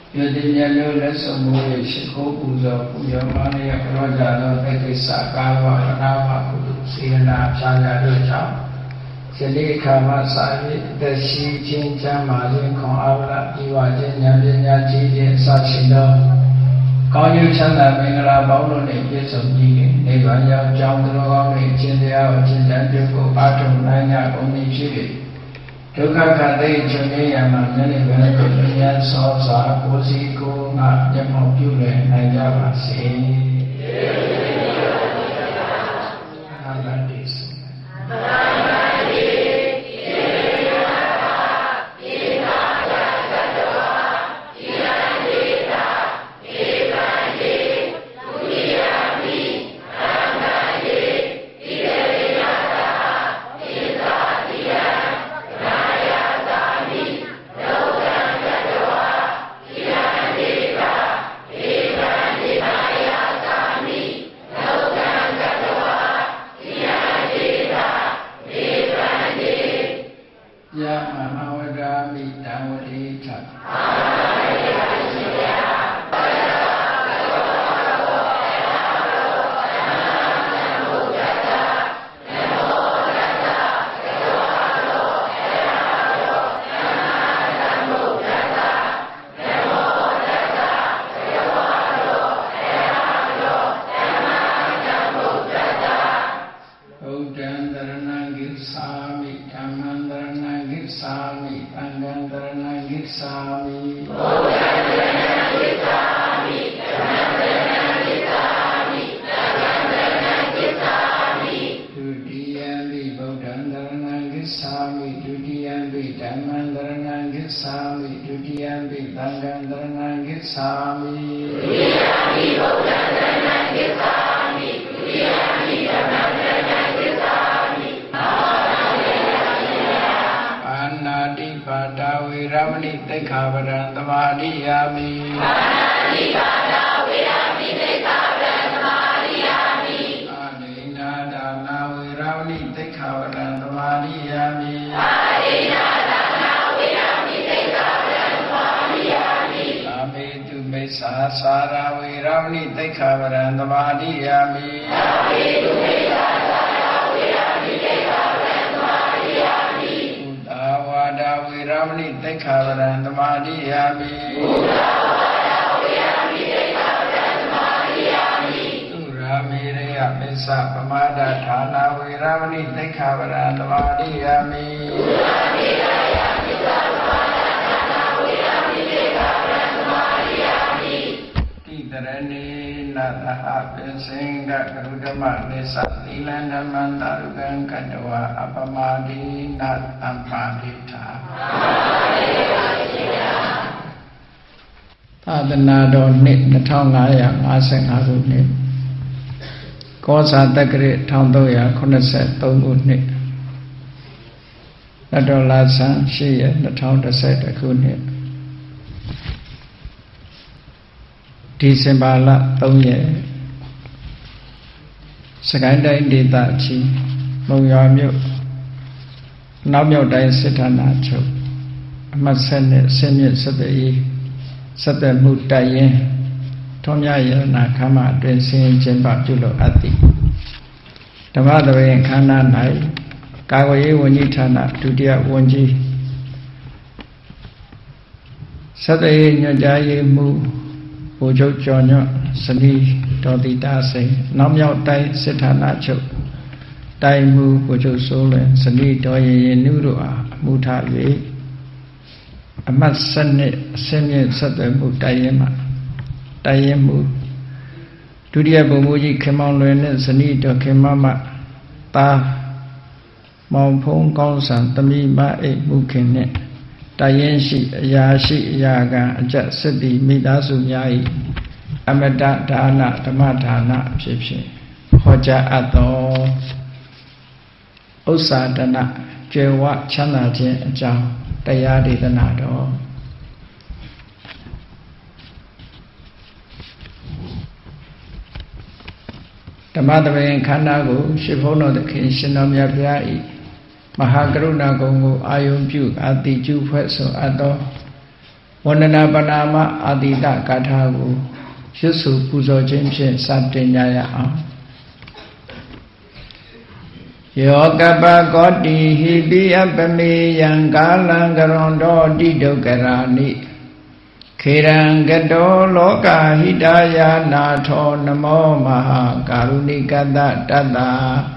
Yêu tinh nhà lưu lấy sổ mùi sĩ khố bù dò bù dò mà này ạc rõ giả đó tại cái xã ca và khả nào mà bù đủ sĩ nà cha nhà đưa cháu sẽ đi khả mà xã vị để sĩ trên cha mà duyên không áo lạc đi vào trên nhà chỉ điện xã sinh đâu có như chân là mình là bảo đồ này biết sống gì để vào nhau trong đó có mình trên đeo trên đàn đưa của ba trùng hai nhà của mình chỉ để Trước các khả thi cho nên là mà nhân định về của nhân nhân so xóa của sĩ cô ngạc nhập học chú lệ này cho bác sĩนาดอนนิดทองหลายอย่าง55ခုနှစ်ကောဇာတက္ကရာ1383ခုနှစ်နတ်တော်လာဆန်း8ရက်2011ခုနှစ်ဒီဇင်ဘာလ3ရက်စကိုင်းတိုင်းဒေသကြီးမုံရွာမြို့နောက်မြောက်တိုင်းစစ်ဌာနချုပ်အမှတ်7နဲ့ဆင်းမြင့်ဆက်သက်မှုတိုက်ရင်ထွန်မြရတနာခမ်းမအတွင်ဆင်းကျင်းပပြုလုပ်အပ်သည်ဓမ္မသဘင်ခမ်းနား၌ကာကွယ်ရေးဝန်ကြီးဌာနဒုတိယဝန်ကြီးဆက်သွယ်ရေးညွှန်ကြားရေးမှူးဗိုလ်ချုပ်ကျော်ညွန့်စနီးဒေါ်တီတာစိန်နောက်မြောက်တိုင်းစစ်ဌာနချုပ်တိုင်းမှူးဗိုလ်ချုပ်စိုးလွင်စနီးဒေါ်ရင်နုတို့အားအမှုထား၍အမှတ်7နှစ်အစင်းမြင့်ဆက်သွယ်မှုတိုင်းရင်မှတိုင်းရင်မှုဒုတိယဗိုလ်မှူးကြီးခင်မောင်လွင်နဲ့ဇနီးတော်ခင်မမသားမောင်ဖုံးကောင်းဆန်သမီးမအိတ်မှုခင်နဲ့တိုင်းရင်ရှိအရာရှိအရာခံအကျက်စစ်တီမိသားစုများ၏အမတဒါနဓမ္မဒါနဖြစ်ဖြစ်ဟောကြားအပ်သောဥစ္စာဒနာကျေဝချမ်းသာခြင်းအကြောင်းတရားဒေသနာတော်ဓမ္မသဘင်ခန္ဓာကိုရှစ်ဘုန်းတော်သခင်ရှင်တော်မြတ်ဗျာဤမဟာကရုဏာကုံကိုအာယုံပြုအာတိကျုဖွဲ့ဆိုအပ်သောဝန္ဒနာပနာမအာတိတဂါထာကိုရွတ်ဆိုပူဇော်ခြင်းဖြင့်စတင်ကြရအောင်ယောကပကောတိဟိပိအပမေယံကာလံကရွန်တောတိဒုက္ခရာနိခေရံကတောလောကဟိတယာနာထောနမောမဟာကာရုဏိကတတတ္တ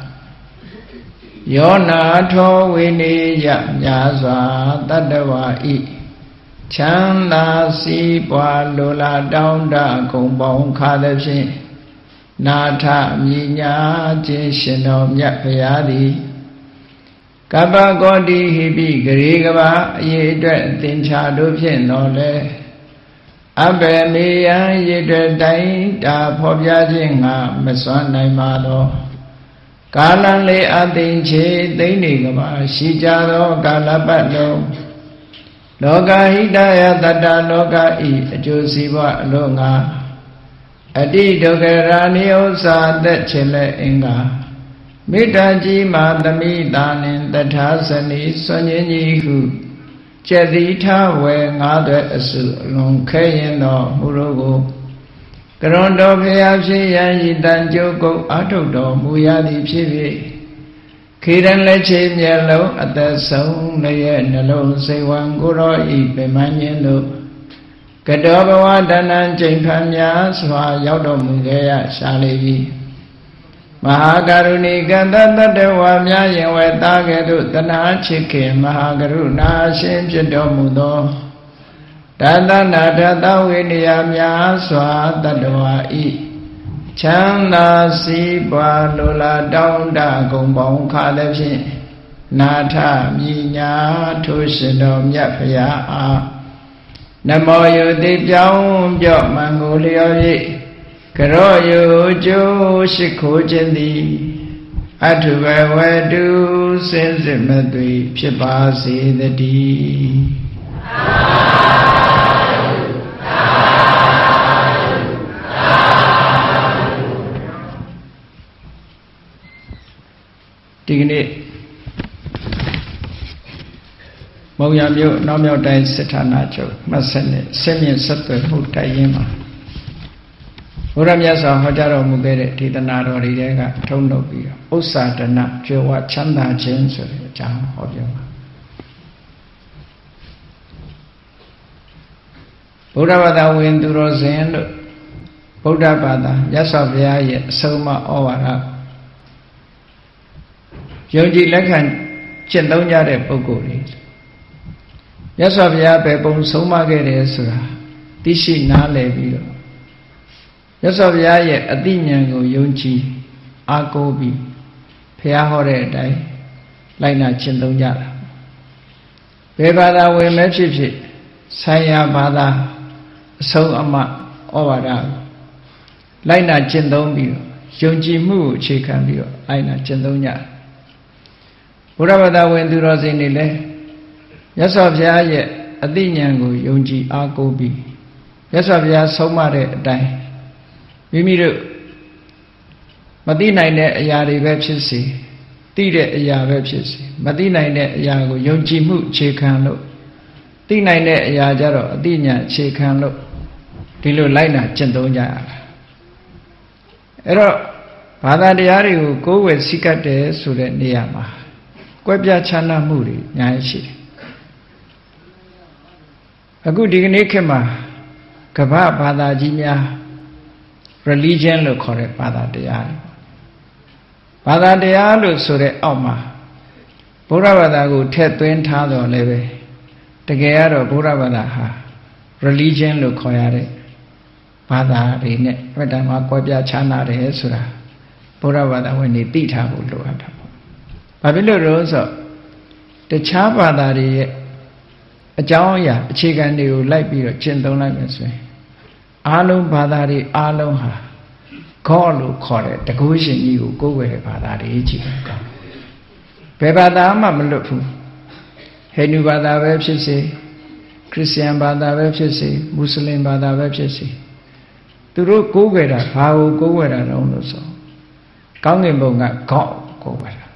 ယောနာထောဝိနေယညာစွာတတ္တဝါဤချမ်းသာစီးပွားလိုလားတောင်းတဂုံပေါင်းခါသဖြင့်နာထမြညာခြင်းရှင်တော်မြတ်ဖရာသည်ကပ္ပကောတိဟိပိဂရေကဘာအရေးအတွက်သင်္ချာတို့ဖြင့်တော်လဲအဘေမေယံရေအတွက်တိုင်းတာဖော်ပြခြင်းငါမစွမ်းနိုင်ပါသောကာလံလေးအသိချေသိမ့်နေကဘာရှိကြသောကာလပတ်လုံးလောကဟိတယတတ္တလောကဤအကျိုးစီးပွားအလို့ငါအတိဒုက္ခရာနိဥ္စာသက်ချင်လဲအင်္ဂါမေတ္တာကြီးမာသမိတာနှင့်တထာဇနီစွန့်ញကြီးဟုကျက်တိထဝယ်ငါးသွဲအစုအလွန်ခဲရင်တော်မူလို့ကိုကရွန်တော်ဖျားဖြစ်ရန်ဤတန်ကြုတ်ကုတ်အာထုတ်တော်မူရသည်ဖြစ်၍ခေရန်လက်ချေမျက်လုံးအသက်ဆုံးလည်းရဲ့နှလုံးစိတ်ဝံကိုရောဤပင်မခြင်းတို့ကတောဘဝတဏ္ဏကျိန်ဖန်များစွာရောက်တော်မူခဲ့ရရှာလေပြီမဟာကရုဏီကတတတ္တဝါများယင်ဝဲသားကဲ့သို့တဏှာချစ်ခင်မဟာကရုဏာရှင်ဖြစ်တော်မူသောတသနာတသဝိနည်းများစွာတတ္တဝါဤချမ်းသာစီးပွားလိုလားတောင်းတဂုံပေါင်းခါလည်းဖြင့်နာထမြညာထိုရှင်တော်မြတ်ဖရာအားနမောယုတိပြောင်းပြော့မံကိုလျော်၍ကရောယုကျိုးရှိခိုးခြင်းသည်အထုဘဝတုစင်စစ်မသွေဖြစ်ပါစေတည်းဒီကနေ့မုံရမြို့နောက်မြောက်တိုင်းစစ်ဌာနချုပ်မှတ်ဆက်နဲ့ဆင်းမြင့်ဆက်သွယ်မှုတိုက်ရင်မှာဘုရားမြတ်စွာဟောကြားတော်မူခဲ့တဲ့ဒေသနာတော်တွေကထုံးထုတ်ပြီးတော့ဥစ္စာဒနာကျွယ်ဝချမ်းသာခြင်းဆိုတဲ့အကြောင်းဟောပြောပါဗုဒ္ဓဘာသာဝင်သူတော်စင်တို့ဗုဒ္ဓဘာသာမြတ်စွာဘုရားရဲ့အဆုံးအမဩဝါဒယုံကြည်လက်ခံကျင့်သုံးကြတဲ့ပုဂ္ဂိုလ်တွေမြတ်စွာဘုရားပဲပုံဆုံးမခဲ့တယ်ဆိုတာသိရှိနားလည်ပြီးတော့မြတ်စွာဘုရားရဲ့အသိဉာဏ်ကိုယုံကြည်အားကိုးပြီးဘုရားဟောတဲ့အတိုင်းလိုက်နာကျင့်သုံးကြတာဘယ်ဘာသာဝင်ပဲဖြစ်ဖြစ်ဆိုင်ရာဘာသာအဆုံးအမဩဝါဒလိုက်နာကျင့်သုံးပြီးတော့ယုံကြည်မှုကိုအခြေခံပြီးတော့လိုက်နာကျင့်သုံးကြတယ်ဘုရားဘာသာဝင်သူတော်စင်တွေလည်းမြတ်စွာဘုရားရဲ့အသိဉာဏ်ကိုယုံကြည်အားကိုးပြီးမြတ်စွာဘုရားဆုံးမတဲ့အတိုင်းမိမိတို့မသိနိုင်တဲ့အရာတွေပဲဖြစ်စေသိတဲ့အရာပဲဖြစ်စေမသိနိုင်တဲ့အရာကိုယုံကြည်မှုအခြေခံလို့သိနိုင်တဲ့အရာကြတော့အသိဉာဏ်အခြေခံလို့ဒီလိုလိုက်နာကျင့်သုံးကြရတာအဲ့တော့ဘာသာတရားတွေကိုကိုယ်ဝယ်စိတ်ကတ်တယ်ဆိုတဲ့နေရာမှာကွဲပြားခြားနားမှုတွေအများကြီးရှိတယ်အခုဒီကနေ့ခေတ်မှာကမ္ဘာဘာသာကြီးများ religion လို့ခေါ်တဲ့ဘာသာတရားတွေဘာသာတရားလို့ဆိုတဲ့အောက်မှာဗုဒ္ဓဘာသာကိုထည့်သွင်းထားတော့လည်းပဲတကယ်ကတော့ဗုဒ္ဓဘာသာဟာ religion လို့ခေါ်ရတဲ့ဘာသာတွေနဲ့အမှန်တမ်းကွဲပြားခြားနားတယ်ဆိုတာဗုဒ္ဓဘာသာဝင်တွေသိထားဖို့လိုအပ်တာပေါ့ဘာဖြစ်လို့လဲဆိုတခြားဘာသာတွေရဲ့အကြောင်းအရာအခြေခံတွေကိုလိုက်ပြီးတော့ကျင့်သုံးလိုက်မယ်ဆိုရင်အားလုံးဘာသာတွေအားလုံးဟာခေါ်လို့ခေါ်တဲ့တကုရှင်ကြီးကိုကိုးကွယ်တဲ့ဘာသာတွေကြီးပဲကောင်းဘယ်ဘာသာမှမလွတ်ဘူးဟိန္ဒူဘာသာပဲဖြစ်စေခရစ်ယာန်ဘာသာပဲဖြစ်စေမွတ်စလင်ဘာသာပဲဖြစ်စေသူတို့ကိုးကွယ်တာဘာကိုကိုးကွယ်တာလဲလို့ဆိုကောင်းကင်ဘုံက God ကိုးကွယ်တာ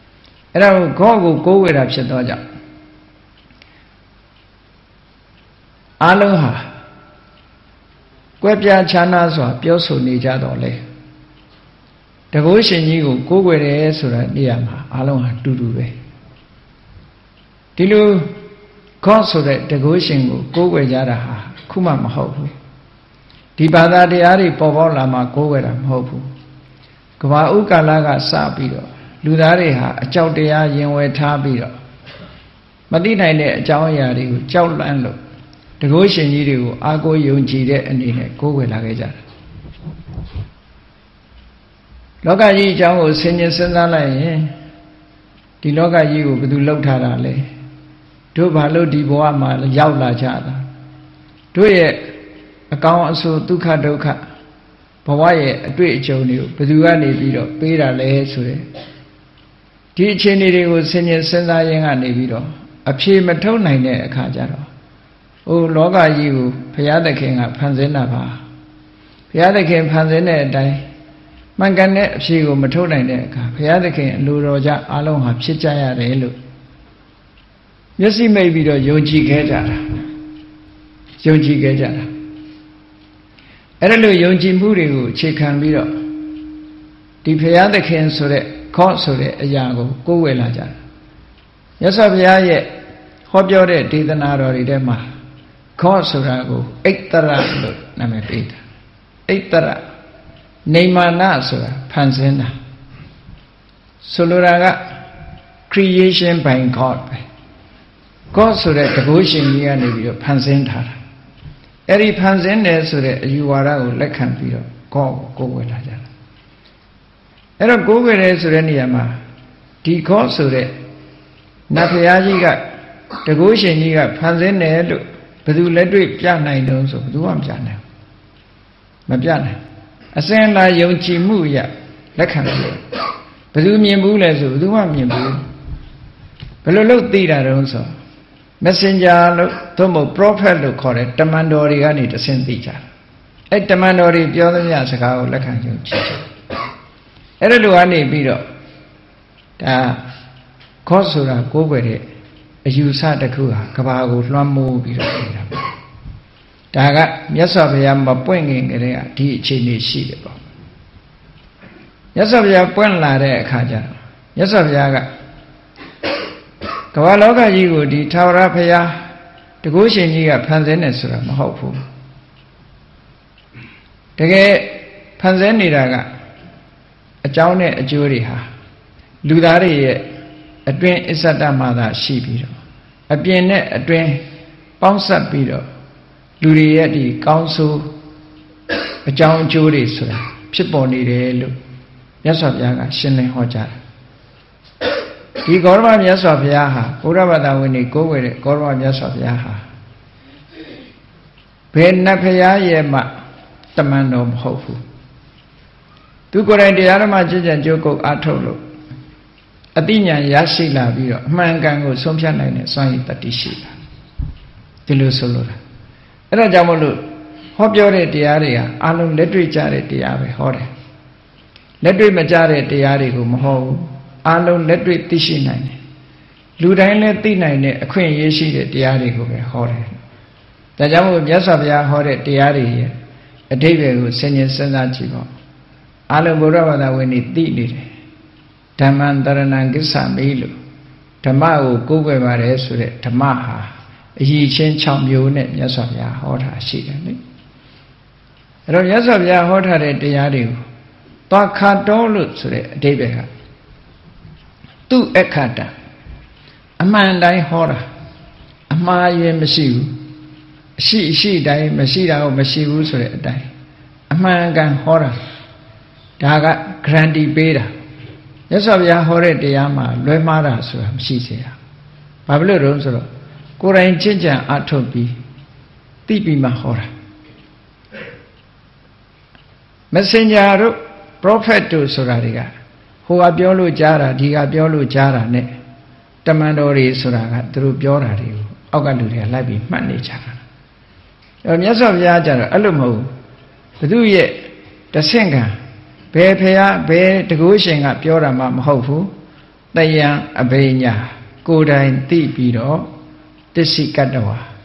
အဲ့ဒါကို God ကိုကိုးကွယ်တာဖြစ်တော့ကြောင့်အားလုံးဟာကွဲပြားခြားနားစွာပြောဆိုနေကြတော့လေတကုရှင်ကြီးကိုကိုးကွယ်တယ်ဆိုတာနေရာမှာအားလုံးဟာတူတူပဲဒီလိုခေါ်ဆိုတဲ့တကုရှင်ကိုကိုးကွယ်ကြတာဟာခုမှမဟုတ်ဘူးဒီဘာသာတရားတွေပေါ်ပေါက်လာမှကိုးကွယ်တာမဟုတ်ဘူးကဘာဥကာလကစပြီးတော့လူသားတွေဟာအကြောက်တရားရင်ဝယ်ထားပြီးတော့မသိနိုင်တဲ့အကြောင်းအရာတွေကိုကြောက်လန့်လို့တကုရှင်ကြီးတွေကိုအားကိုးယုံကြည်တဲ့အနေနဲ့ကိုးကွယ်လာခဲ့ကြတာလောကကြီးအကြောင်းကိုဆင်ခြင်စဉ်းစားလိုက်ရင်ဒီလောကကြီးကိုဘယ်သူလှုပ်ထားတာလဲတို့ဘာလို့ဒီဘဝမှာရောက်လာကြတာတို့ရဲ့အကောင်းအဆိုးဒုက္ခဒုက္ခဘဝရဲ့အတွေ့အကြုံတွေကိုဘယ်သူကနေပြီးတော့ပေးတာလဲဆိုတဲ့ဒီအခြေအနေတွေကိုဆင်ခြင်စဉ်းစားရင်းကနေပြီးတော့အဖြေမထုတ်နိုင်တဲ့အခါကျတော့ဟိုလောကကြီးကိုဘုရားသခင်ကဖန်ဆင်းတာပါဘုရားသခင်ဖန်ဆင်းတဲ့အတိုင်းမှန်ကန်တဲ့အဖြေကိုမထုတ်နိုင်တဲ့အခါဘုရားသခင်အလိုတော်ကြအားလုံးဟာဖြစ်ကြရတယ်လို့မျက်စိမိတ်ပြီးတော့ယုံကြည်ခဲ့ကြတာယုံကြည်ခဲ့ကြတာအဲ့ဒါလို့ယုံကြည်မှုတွေကိုအခြေခံပြီးတော့ဒီဘုရားသခင်ဆိုတဲ့ခေါ်ဆိုတဲ့အရာကိုကိုးကွယ်လာကြတာမြတ်စွာဘုရားရဲ့ဟောပြောတဲ့ဒေသနာတော်တွေထဲမှာခေါ်ဆိုတာကိုအိတ်တရလို့နာမည်ပေးတာအိတ်တရနေမာနဆိုတာဖန်ဆင်းတာဆိုလိုတာက creation by God ပဲ God ဆိုတဲ့တကုရှင်ကြီးကနေပြီးတော့ဖန်ဆင်းထားတာအဲ့ဒီဖန်ဆင်းတယ်ဆိုတဲ့အယူဝါဒကိုလက်ခံပြီးတော့ God ကိုကိုးကွယ်လာကြတာအဲ့တော့ကိုးကွယ်တယ်ဆိုတဲ့နေရာမှာဒီ God ဆိုတဲ့နတ်ဘုရားကြီးကတကုရှင်ကြီးကဖန်ဆင်းတယ်လို့ဘယ်သူလက်တွေ့ပြနိုင်တော့ဆိုဘယ်သူမှမပြနိုင်မပြနိုင်အစင်လာယုံကြည်မှုရလက်ခံလို့ဘယ်သူမြင်ဘူးလဲဆိုဘယ်သူမှမြင်ဘူးဘယ်လိုလုပ်သိတာတုံးဆို messenger လို့သို့မဟုတ် prophet လို့ခေါ်တဲ့တမန်တော်တွေကနေတဆင့်သိကြတယ်အဲ့တမန်တော်တွေပြောသမျှစကားကိုလက်ခံယုံကြည်ကြတယ်အဲ့ဒါလိုကနေပြီးတော့ဒါခေါ်ဆိုတာကိုးကွယ်တဲ့အယူဆတစ်ခုဟာကဘာကိုလွှမ်းမိုးပြီးတော့နေတာပေါ့ဒါကမြတ်စွာဘုရားမပွင့်ခင်ကတည်းကဒီအခြေအနေရှိတယ်ပေါ့မြတ်စွာဘုရားပွင့်လာတဲ့အခါကျတော့မြတ်စွာဘုရားကကမ္ဘာလောကကြီးကိုဒီထာဝရဘုရားတကုရှင်ကြီးကဖန်ဆင်းတယ်ဆိုတာမဟုတ်ဘူးတကယ်ဖန်ဆင်းနေတာကအကြောင်းနဲ့အကျိုးတွေဟာလူသားတွေရဲ့အတွင်းအစ္ဆဒမှသာရှိပြီးတော့အပြင်နဲ့အတွင်းပေါင်းစပ်ပြီးတော့လူတွေရဲ့ဒီကောင်းဆိုးအကြောင်းအကျိုးတွေဆိုတာဖြစ်ပေါ်နေတယ်လို့မြတ်စွာဘုရားကရှင်းလင်းဟောကြားတယ်ဒီဂေါရမမြတ်စွာဘုရားဟာဘုရားဘာသာဝင်တွေကိုးကွယ်တဲ့ဂေါရမမြတ်စွာဘုရားဟာဘယ်နတ်ဘုရားရဲ့မှတမန်တော်မဟုတ်ဘူးသူကိုယ်တိုင်တရားဓမ္မကျင့်ကြံကြိုးကုပ်အားထုတ်လို့အသိဉာဏ်ရရှိလာပြီးတော့အမှန်ကန်ကိုဆုံးဖြတ်နိုင်တဲ့စွမ်းရည်တတိရှိတာဒီလိုဆိုလို့အဲ့ဒါကြောင့်မလို့ဟောပြောတဲ့တရားတွေဟာအလုံးလက်တွေ့ကြတဲ့တရားပဲဟောတယ်လက်တွေ့မကြတဲ့တရားတွေကိုမဟောဘူးအလုံးလက်တွေ့သိရှိနိုင်တယ်လူတိုင်းလည်းသိနိုင်တဲ့အခွင့်အရေးရှိတဲ့တရားတွေကိုပဲဟောတယ်ဒါကြောင့်မို့မြတ်စွာဘုရားဟောတဲ့တရားတွေရဲ့အဓိပ္ပာယ်ကိုဆင်ခြင်စဉ်းစားကြည့်ပါအလုံးဘုရားဘာသာဝင်တွေသိနေတယ်ဓမ္မံတရဏံကိစ္ဆမိလို့ဓမ္မကိုကိုးကွယ်ပါတယ်ဆိုတဲ့ဓမ္မဟာအရည်ချင်း6မျိုးနဲ့မြတ်စွာဘုရားဟောတာရှိတယ်လေအဲ့တော့မြတ်စွာဘုရားဟောထားတဲ့တရားတွေကိုသွားခါတော်လို့ဆိုတဲ့အဓိပ္ပာယ်ကသူ့အခါတံအမှန်တိုင်းဟောတာအမှားယွင်းမရှိဘူးအရှိတိုင်းမရှိတာကိုမရှိဘူးဆိုတဲ့အတိုင်းအမှန်ကန်ဟောတာဒါက guarantee ပေးတာမြတ်စွာဘုရားဟောတဲ့တရားမှာလွဲမှားတာဆိုတာမရှိစေတာဘာဖြစ်လို့လဲဆိုတော့ကိုယ်တိုင်ချင့်ကြံအထုတ်ပြီးသိပြီးမှဟောတာ messenger တို့ prophet တို့ဆိုတာတွေကဟိုကပြောလို့ကြားတာဒီကပြောလို့ကြားတာ ਨੇ တမန်တော်တွေဆိုတာကသူတို့ပြောတာတွေကိုအောက်ကလူတွေကလိုက်ပြီးမှတ်နေကြတာအဲမြတ်စွာဘုရားကျတော့အဲ့လိုမဟုတ်ဘသူရဲ့တဆင့်ခံဘယ်ဖရာဘယ်တကုရှင်ကပြောတာမှမဟုတ်ဘူးတယံအဘိညာကိုယ်တိုင်သိပြီးတော့တစ္ဆိကတ္တဝါ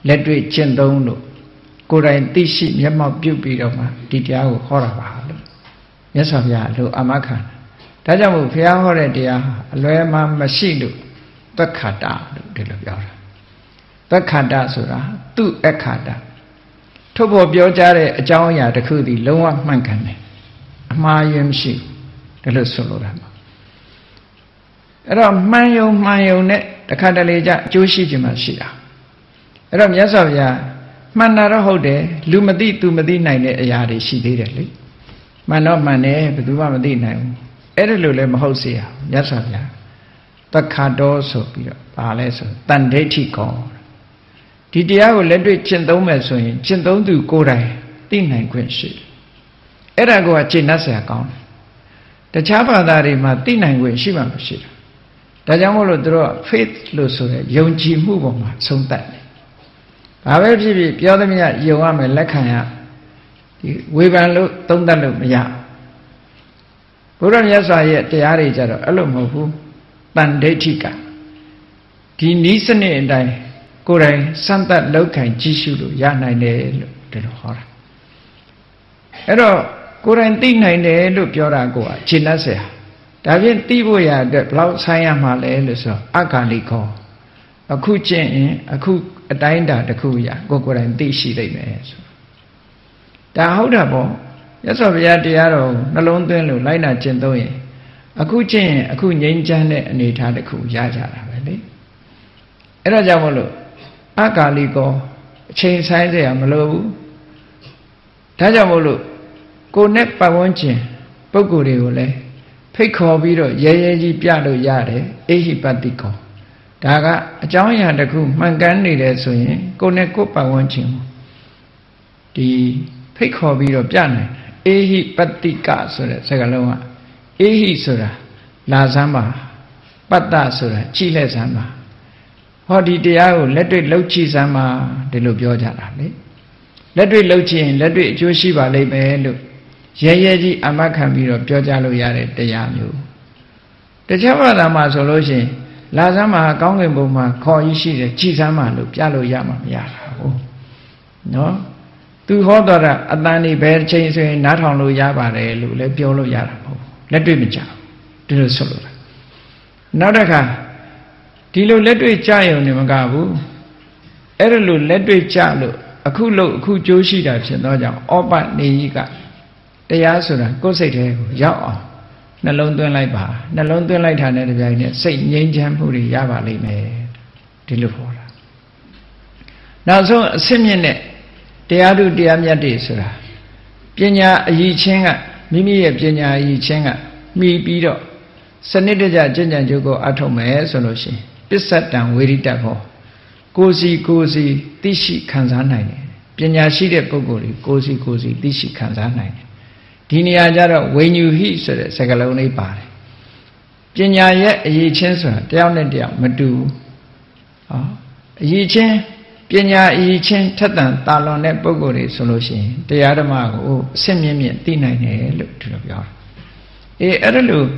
လက်တွေ့ကျင့်သုံးလို့ကိုယ်တိုင်သိရှိမျက်မှောက်ပြုပြီးတော့မှဒီတရားကိုဟောတာပါလို့မြတ်စွာဘုရားလို့အာမခံဒါကြောင့်မို့ဘုရားဟောတဲ့တရားဟာအလွဲမှမရှိလို့သက္ခတလို့ဒီလိုပြောတာသက္ခတဆိုတာသူ့အခါတထုတ်ဖို့ပြောကြတဲ့အကြောင်းအရာတစ်ခုဒီလုံးဝမှန်ကန်တယ်အမှားယွင်းမရှိဒီလိုဆိုလိုတာပါအဲ့တော့မှန်ယုံနဲ့တခါတလေကြအကျိုးရှိခြင်းမှရှိတာအဲ့တော့မြတ်စွာဘုရားမှန်တာတော့ဟုတ်တယ်လူမသိသူမသိနိုင်တဲ့အရာတွေရှိသေးတယ်လေမှန်တော့မှန်တယ်ဘယ်သူမှမသိနိုင်ဘူးအဲ့ဒါလိုလည်းမဟုတ်စေရမြတ်စွာဘုရားသက္ခတော်ဆိုပြီးတော့ဘာလဲဆိုတန်ဒိဋ္ဌိကောဒီတရားကိုလက်တွေ့ကျင့်သုံးမယ်ဆိုရင်ကျင့်သုံးသူကိုယ်တိုင်သိနိုင်ခွင့်ရှိတယ်အဲ့ဒါကကျင့်တတ်စရာကောင်းတယ်တခြားဘာသာတွေမှာသိနိုင်ခွင့်ရှိမှမရှိတာဒါကြောင့်မို့လို့သူတို့ faith လို့ဆိုတဲ့ယုံကြည်မှုပေါ်မှာဆုံးသက်တယ်ဘာပဲဖြစ်ဖြစ်ပြောသမျှယုံရမယ်လက်ခံရဒီဝေဖန်လို့သုံးသပ်လို့မရဘုရားမြတ်စွာရဲ့တရားတွေကြတော့အဲ့လိုမဟုတ်ဘူးတန်ဒိဋ္ဌိကဒီနည်းစနစ်အတိုင်းကိုယ်တိုင်စမ်းသပ်လောက်ခံကြည့်ရှုလို့ရနိုင်တယ်လို့ဒီလိုဟောတာအဲ့တော့ကိုယ်တိုင်သိနိုင်တယ်လို့ပြောတာကိုရှင်းတတ်เสียဒါဖြင့်သိဖို့ရအတွက်ဘယ်လောက်ဆိုင်ရမှာလဲလို့ဆိုအကာလိခောအခုကျင့်ရင်အခုအတိုင်းတာတစ်ခုရကိုယ်တိုင်သိရှိလိမ့်မယ်ဆိုဒါဟုတ်တာပေါ့မြတ်စွာဘုရားတရားတော်နှလုံးသွင်းလို့လိုက်နာကျင့်သုံးရင်အခုကျင့်ရင်အခုငြိမ်းချမ်းတဲ့အနေအထားတစ်ခုရကြတာပဲလေအဲ့ဒါကြောင့်မလို့အကာလိကောအချိန်ဆိုင်เสียမလိုဘူးဒါကြောင့်မို့လို့ကိုယ်နဲ့ပတ်ဝန်းကျင်ပုဂ္ဂိုလ်တွေကိုလည်းဖိတ်ခေါ်ပြီးတော့ရဲရဲကြီးပြလို့ရတယ်အေဟိပတ္တိကောဒါကအကြောင်းအရာတစ်ခုမှန်ကန်နေတယ်ဆိုရင်ကိုယ်နဲ့ကိုယ်ပတ်ဝန်းကျင်ဒီဖိတ်ခေါ်ပြီးတော့ပြနိုင်အေဟိပတ္တိကဆိုတဲ့စကားလုံးကအေဟိဆိုတာလာစမ်းပါပတ္တဆိုတာကြည့်လက်စမ်းပါဟောဒီတရားကိုလက်တွေ့လှုပ်ကြည့်စမ်းပါဒီလိုပြောကြတာလေလက်တွေ့လှုပ်ကြည့်ရင်လက်တွေ့အကျိုးရှိပါလိမ့်မယ်လို့ရဲရဲကြီးအမခံပြီးတော့ပြောကြလို့ရတဲ့တရားမျိုးတခြားဘာသာမှာဆိုလို့ရှိရင်လာစမ်းမှာကောင်းကင်ဘုံမှာခေါ်ကြီးရှိတယ်ကြည်စမ်းမှာလို့ပြလို့ရမှာမရတာဟုတ်နော်သူဟောတော်တာအတန်ဒီဘယ်ချိန်ဆိုရင်နားထောင်လို့ရပါတယ်လို့လည်းပြောလို့ရတာမဟုတ်လက်တွေ့မကြဘူးဒီလိုဆိုလို့နောက်တစ်ခါဒီလိုလက်တွေ့ကြရုံနဲ့မကဘူးအဲ့ဒါလိုလက်တွေ့ကြလို့အခုလို့အခုကြိုးရှိတာဖြစ်တော့ကြောင့်ဩပနေကြီးကတရားဆိုတာကိုယ်စိတ်ထဲကိုရောက်အောင်နှလုံးသွင်းလိုက်ပါနှလုံးသွင်းလိုက်တာနဲ့တပြိုင်နက်စိတ်ငြိမ်းချမ်းမှုတွေရပါလိမ့်မယ်ဒီလိုဟောတာနောက်ဆုံးအစစ်မြင့်တဲ့တရားဓုတရားမြတ်တွေဆိုတာပညာအရည်ချင်းကမိမိရဲ့ပညာအရည်ချင်းကမှီပြီးတော့စနစ်တကျကျင့်ကြံကြိုးကိုအထောက်မယ်ဆိုလို့ရှိရင်ပစ္စတံဝေရိတ္ထောကိုယ်စီသိရှိခံစားနိုင်တယ်ပညာရှိတဲ့ပုဂ္ဂိုလ်တွေကိုယ်စီသိရှိခံစားနိုင်တယ်ဒီနေရာကျတော့ဝိညူဟိဆိုတဲ့စကားလုံးလေးပါတယ်ပညာရဲ့အရည်ချင်းဆိုတာတယောက်နဲ့တယောက်မတူဘူးဟောအရည်ချင်းပညာအရည်ချင်းထက်သန်တာလွန်တဲ့ပုဂ္ဂိုလ်တွေဆိုလို့ရှိရင်တရားဓမ္မကိုအစစ်မြင့်သိနိုင်တယ်လို့ဒီလိုပြောတာအဲ့ဒါလို့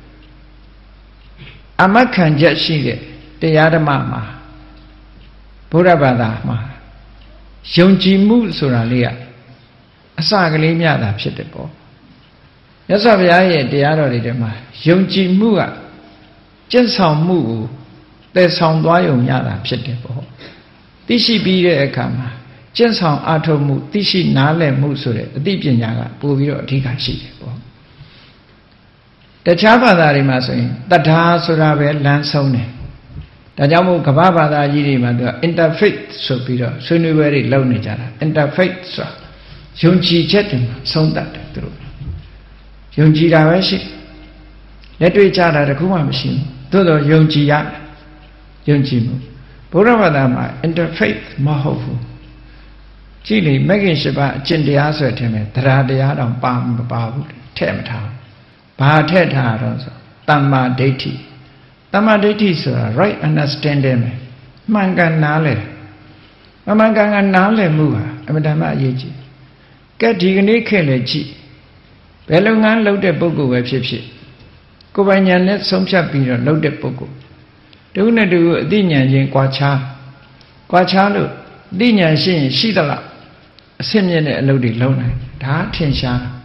အမခံချက်ရှိတဲ့တရားဓမ္မမှာဘုရားဘာသာမှာယုံကြည်မှုဆိုတာလေးကအစကလေးမြတာဖြစ်တယ်ပေါ့မြတ်စွာဘုရားရဲ့တရားတော်တွေထဲမှာယုံကြည်မှုကကျင့်ဆောင်မှုကိုတည်ဆောင်သွားယုံရတာဖြစ်တယ်ပေါ့သိရှိပြီးတဲ့အခါမှာကျင့်ဆောင်အထောက်မှုသိရှိနားလည်မှုဆိုတဲ့အသိပညာကပို့ပြီးတော့အဓိကရှိတယ်ပေါ့တခြားဘာသာတွေမှာဆိုရင်တထာဆိုတာပဲလမ်းဆုံးတယ်ဒါကြောင့်မို့ကမ္ဘာဘာသာကြီးတွေမှာသူက interfaith ဆိုပြီးတော့ဆွေးနွေးပွဲတွေလုပ်နေကြတာ interfaith ဆိုတာယုံကြည်ချက်တွေမှာဆုံးတတ်တယ်သူတို့ယုံကြည်တာပဲရှိလက်တွေ့ကြတာတခုမှမရှိဘူးသို့တော့ယုံကြည်ရယုံကြည်မှုဘုရားဘာသာမှာ interfaith မဟုတ်ဘူးကြည့်လေမဂ္ဂင်၈ပါးအကျင့်တရားဆိုတဲ့မှာတရားတရားတောင်ပါမပါဘူးထည့်မထားဘာထည့်ထားတော့ဆိုတမ္မာဒိဋ္ဌိတမ္မာဒိဋ္ဌိဆိုတာ right understanding ပဲမှန်ကန်နားလည်မှန်ကန်နားလည်မှုဟာအမှန်တမ်းအရေးကြီးကဲဒီကနေ့ခေတ်လည်းကြည့်ဘယ်လုပ်ငန်းလုပ်တဲ့ပုဂ္ဂိုလ်ပဲဖြစ်ဖြစ်ကိုယ်ပိုင်ဉာဏ်နဲ့ဆုံးဖြတ်ပြီးတော့လုပ်တဲ့ပုဂ္ဂိုလ်တူနဲ့တူအသိဉာဏ်ချင်းကွာခြားလို့တိညာရှိရင်ရှိသလားအစစ်မြင့်တဲ့အလုပ်တွေလုပ်နိုင်ဒါထင်ရှားတာ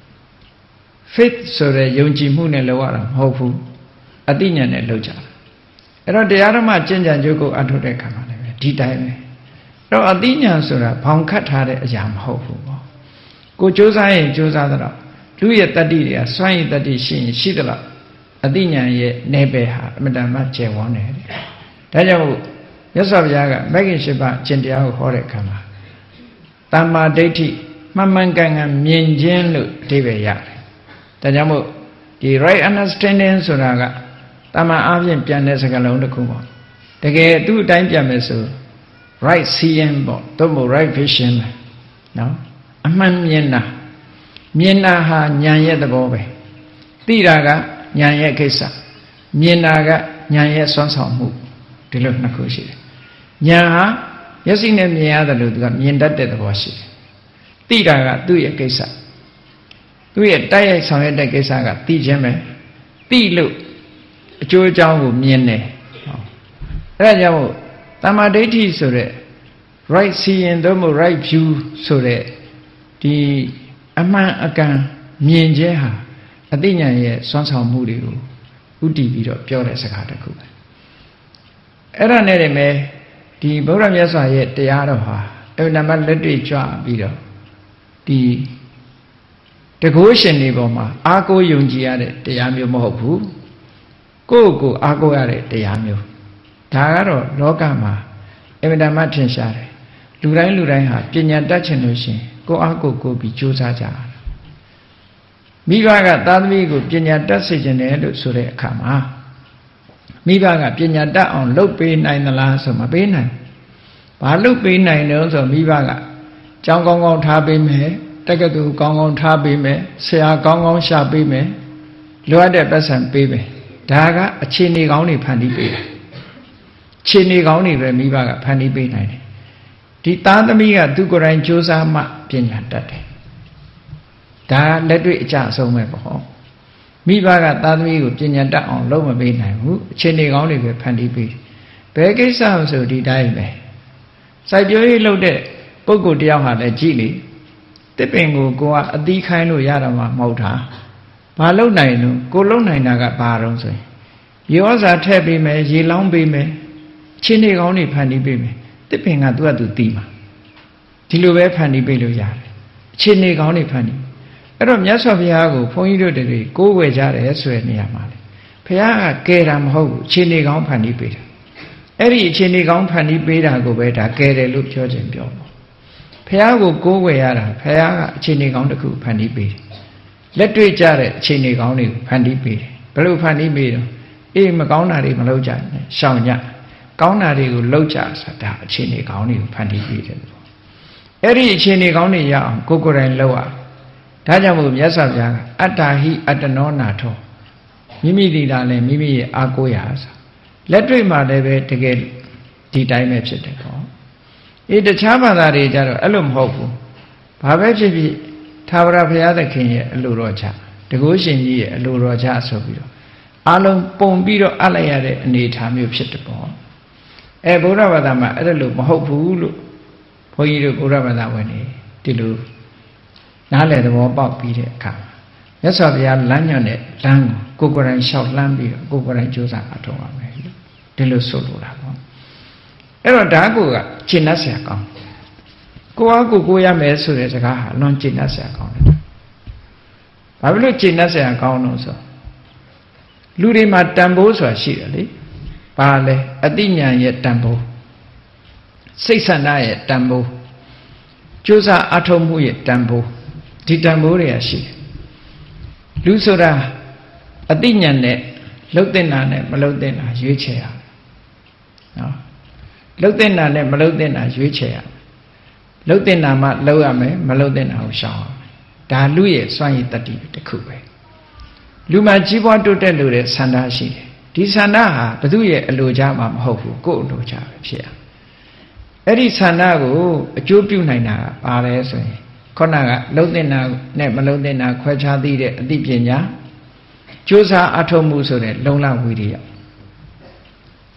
faith ဆိုတဲ့ယုံကြည်မှုနဲ့လုပ်ရတာမဟုတ်ဘူးအတိညာနဲ့လုပ်ကြတာအဲ့တော့တရားဓမ္မကျင့်ကြံကြိုးကိုအထုတ်တဲ့ခါမှာလည်းဒီတိုင်းပဲအဲ့တော့အတိညာဆိုတာဘောင်ခတ်ထားတဲ့အရာမဟုတ်ဘူးပေါ့ကိုကြိုးစားရင်ကြိုးစားတော့လူရဲ့တတ္တိတွေကစွန့်ရည်တတ္တိရှိရင်ရှိသလားအတိညာရဲ့နယ်ပယ်ဟာအမတန်မှကျယ်ဝန်းတယ်ဒါကြောင့်မြတ်စွာဘုရားကမဂ္ဂင်၈ပါးကျင့်တရားကိုဟောတဲ့အခါမှာတမ္မာဒိဋ္ဌိမှန်မှန်ကန်ကန်မြင်ခြင်းလို့အဓိပ္ပာယ်ရတယ်ဒါကြောင့်မို့ဒီ right understanding ဆိုတာကတမန်အားဖြင့်ပြန်တဲ့စကားလုံးတစ်ခုပေါ့တကယ်သူ့အတိုင်းပြန်မယ်ဆို right seeing ပေါ့သို့မဟုတ် right vision ပဲနော်အမှန်မြင်တာဟာဉာဏ်ရဲ့သဘောပဲသိတာကဉာဏ်ရဲ့ကိစ္စမြင်တာကဉာဏ်ရဲ့စွမ်းဆောင်မှုဒီလိုနှစ်ခုရှိတယ်ဉာဏ်ဟာမျက်စိနဲ့မြင်ရတယ်လို့သူကမြင်တတ်တဲ့သဘောရှိတယ်သိတာကသူ့ရဲ့ကိစ္စသူ့ရဲ့တိုက်ရိုက်ဆောင်ရွက်တဲ့ကိစ္စကသိခြင်းပဲသိလို့အကျိုးအကြောင်းကိုမြင်တယ်အဲ့ဒါကြောင့်တမ္မာဒိဋ္ဌိဆိုတဲ့ right seeing သို့မဟုတ် right view ဆိုတဲ့ဒီအမှန်အကန်မြင်ခြင်းဟာအသိဉာဏ်ရဲ့စွမ်းဆောင်မှုတွေကိုဥတည်ပြီးတော့ပြောတဲ့စကားတစ်ခုပဲအဲ့ဒါနဲ့တည်းပဲဒီဗုဒ္ဓမြတ်စွာရဲ့တရားတော်ဟာအဲ့ဒါမှလက်တွေ့ကြွပြီးတော့ဒီတကုရှင်တွေပေါ်မှာအာကိုယုံကြည်ရတဲ့တရားမျိုးမဟုတ်ဘူးကိုယ့်ကိုအာကိုရတဲ့တရားမျိုးဒါကတော့လောကမှာအမှန်တမ်းထင်ရှားတယ်လူတိုင်းဟာပညာတတ်ချင်လို့ရှိရင်ကိုအားကိုပြီးကြိုးစားကြတာမိဘကသားသမီးကိုပညာတတ်စေခြင်းတယ်လို့ဆိုတဲ့အခါမှာမိဘကပညာတတ်အောင်လုပ်ပေးနိုင်သလားဆိုမပေးနိုင်ဘာလုပ်ပေးနိုင်တော့ဆိုမိဘကကျောင်းကောင်းကောင်းထားပေးမယ်တက္ကသိုလ်ကောင်းကောင်းထားပေးမယ်ဆရာကောင်းကောင်းရှာပေးမယ်လိုအပ်တဲ့ပတ်စံပေးမယ်ဒါကအခြေအနေကောင်းတွေဖန်တီးပေးတယ်အခြေအနေကောင်းတွေပဲမိဘကဖန်တီးပေးနိုင်တယ်ဒီသားသမီးကသူကိုယ်တိုင်ကြိုးစားမှပညာတတ်တယ်ဒါလက်တွေ့အကျအဆုံးပဲပေါ့မိဘကသားသမီးကိုပညာတတ်အောင်လုပ်မပေးနိုင်ဘူးအခြေအနေကောင်းတွေပဲဖန်တီးပေးဘယ်ကိစ္စမဆိုဒီတိုင်းပဲစိုက်ပျိုးရေးလုပ်တဲ့ပုဂ္ဂိုလ်တယောက်ဟာလည်းကြည့်လေတစ်ပင်ကိုကအသီးခိုင်းလို့ရတာမှမဟုတ်တာဘာလုပ်နိုင်လို့ကိုလုပ်နိုင်တာကဘာတော့ဆိုရင်ရေဩဇာထည့်ပေးမယ်ရေလောင်းပေးမယ်အခြေအနေကောင်းတွေဖန်တီးပေးမယ်တစ်ပင်ကသူ့အတူတီးမှာဒီလိုပဲဖန်တီးပေးလို့ရတယ်အခြေအနေကောင်းတွေဖန်တီးအဲ့တော့မြတ်စွာဘုရားကိုဘုန်းကြီးတို့တွေကိုးကွယ်ကြတယ်ဆိုတဲ့နေရာမှာလေဘုရားကကယ်တာမဟုတ်ဘူးအခြေအနေကောင်းဖန်တီးပေးတာအဲ့ဒီအခြေအနေကောင်းဖန်တီးပေးတာကိုပဲဒါကယ်တယ်လို့ပြောခြင်းပြောပေါ့ဘုရားကိုကိုးကွယ်ရတာဘုရားကအခြေအနေကောင်းတစ်ခုဖန်တီးပေးတယ်လက်တွေ့ကြတဲ့အခြေအနေကောင်းတွေကိုဖန်တီးပေးတယ်ဘယ်လိုဖန်တီးပေးတော့အေးမကောင်းတာတွေမလုပ်ကြနဲ့ရှောင်ကြကောင်းတာတွေကိုလုပ်ကြဆိုတာအခြေအနေကောင်းတွေကိုဖန်တီးပေးတယ်ပေါ့အဲ့ဒီအခြေအနေကောင်းတွေရအောင်ကိုယ်ကိုယ်တိုင်လုပ်ရဒါကြောင့်မို့မြတ်စွာဘုရားကအတ္တဟိအတ္တနောနာထောမိမိဒီတာလည်းမိမိရဲ့အာကိုရာဆိုလက်တွေ့မှာလည်းပဲတကယ်ဒီတိုင်းပဲဖြစ်တယ်ပေါ့အေးတခြားဘာသာတွေကြတော့အဲ့လိုမဟုတ်ဘူးဘာပဲဖြစ်ဖြစ်သာဝရဘုရားသခင်ရဲ့အလိုတော်ချတကုရှင်ကြီးရဲ့အလိုတော်ချဆိုပြီးတော့အလုံးပုံပြီးတော့အပ်လိုက်ရတဲ့အနေအထားမျိုးဖြစ်တယ်ပေါ့ဗုဒ္ဓဘာသာမှာအဲ့လိုမဟုတ်ဘူးလို့ဘုန်းကြီးတို့ဗုဒ္ဓဘာသာဝင်နေဒီလိုနားလည်သဘောပေါက်ပြီးတဲ့အခါမြတ်စွာဘုရားလမ်းညွှန်တဲ့လမ်းကိုကိုယ်ကိုယ်တိုင်လျှောက်လှမ်းပြီးတော့ကိုယ်ကိုယ်တိုင်ကြိုးစားအထောက်အမယ်ဒီလိုဆိုလိုတာပေါ့အဲ့တော့ဒါကိုကရှင်းတတ်เสียကောင်းကိုအားကိုရမယ်ဆိုတဲ့စကားဟာလွန်ရှင်းတတ်เสียကောင်းတယ်ဘာဖြစ်လို့ရှင်းတတ်เสียကောင်းလို့ဆိုလူတွေမှာတန်ဖိုးဆိုတာရှိတယ်လေဘာလဲအတိညာရဲ့တန်ဖိုးစိတ်ဆန္ဒရဲ့တန်ဖိုးကြိုးစားအထောက်မှုရဲ့တန်ဖိုးဒီတန်ဖိုးတွေကရှိတယ်လူဆိုတာအတိညာနဲ့လှုပ်တဲ့နာနဲ့မလှုပ်တဲ့နာရွေးချယ်ရနော်လှုပ်တဲ့နာနဲ့မလှုပ်တဲ့နာရွေးချယ်ရလှုပ်တဲ့နာမှလှုပ်ရမယ်မလှုပ်တဲ့နာကိုရှောင်ရမယ်ဒါလူရဲ့စွမ်းရည်တတ္တိတစ်ခုပဲလူမှာကြီးပွားတိုးတက်လို့တဲ့ဆန္ဒရှိတယ်ဒီဆန္ဒဟာဘသူရဲ့အလိုကြမှာမဟုတ်ဘူးကိုယ့်အလိုကြပဲဖြစ်ရအဲ့ဒီဆန္ဒကိုအကျိုးပြုနိုင်တာပါလဲဆိုရင်ခုနကလှုပ်တဲ့နာနဲ့မလှုပ်တဲ့နာခွဲခြားသိတဲ့အသိပညာကြိုးစားအထောက်မှုဆိုတဲ့လုံလဝိရိယ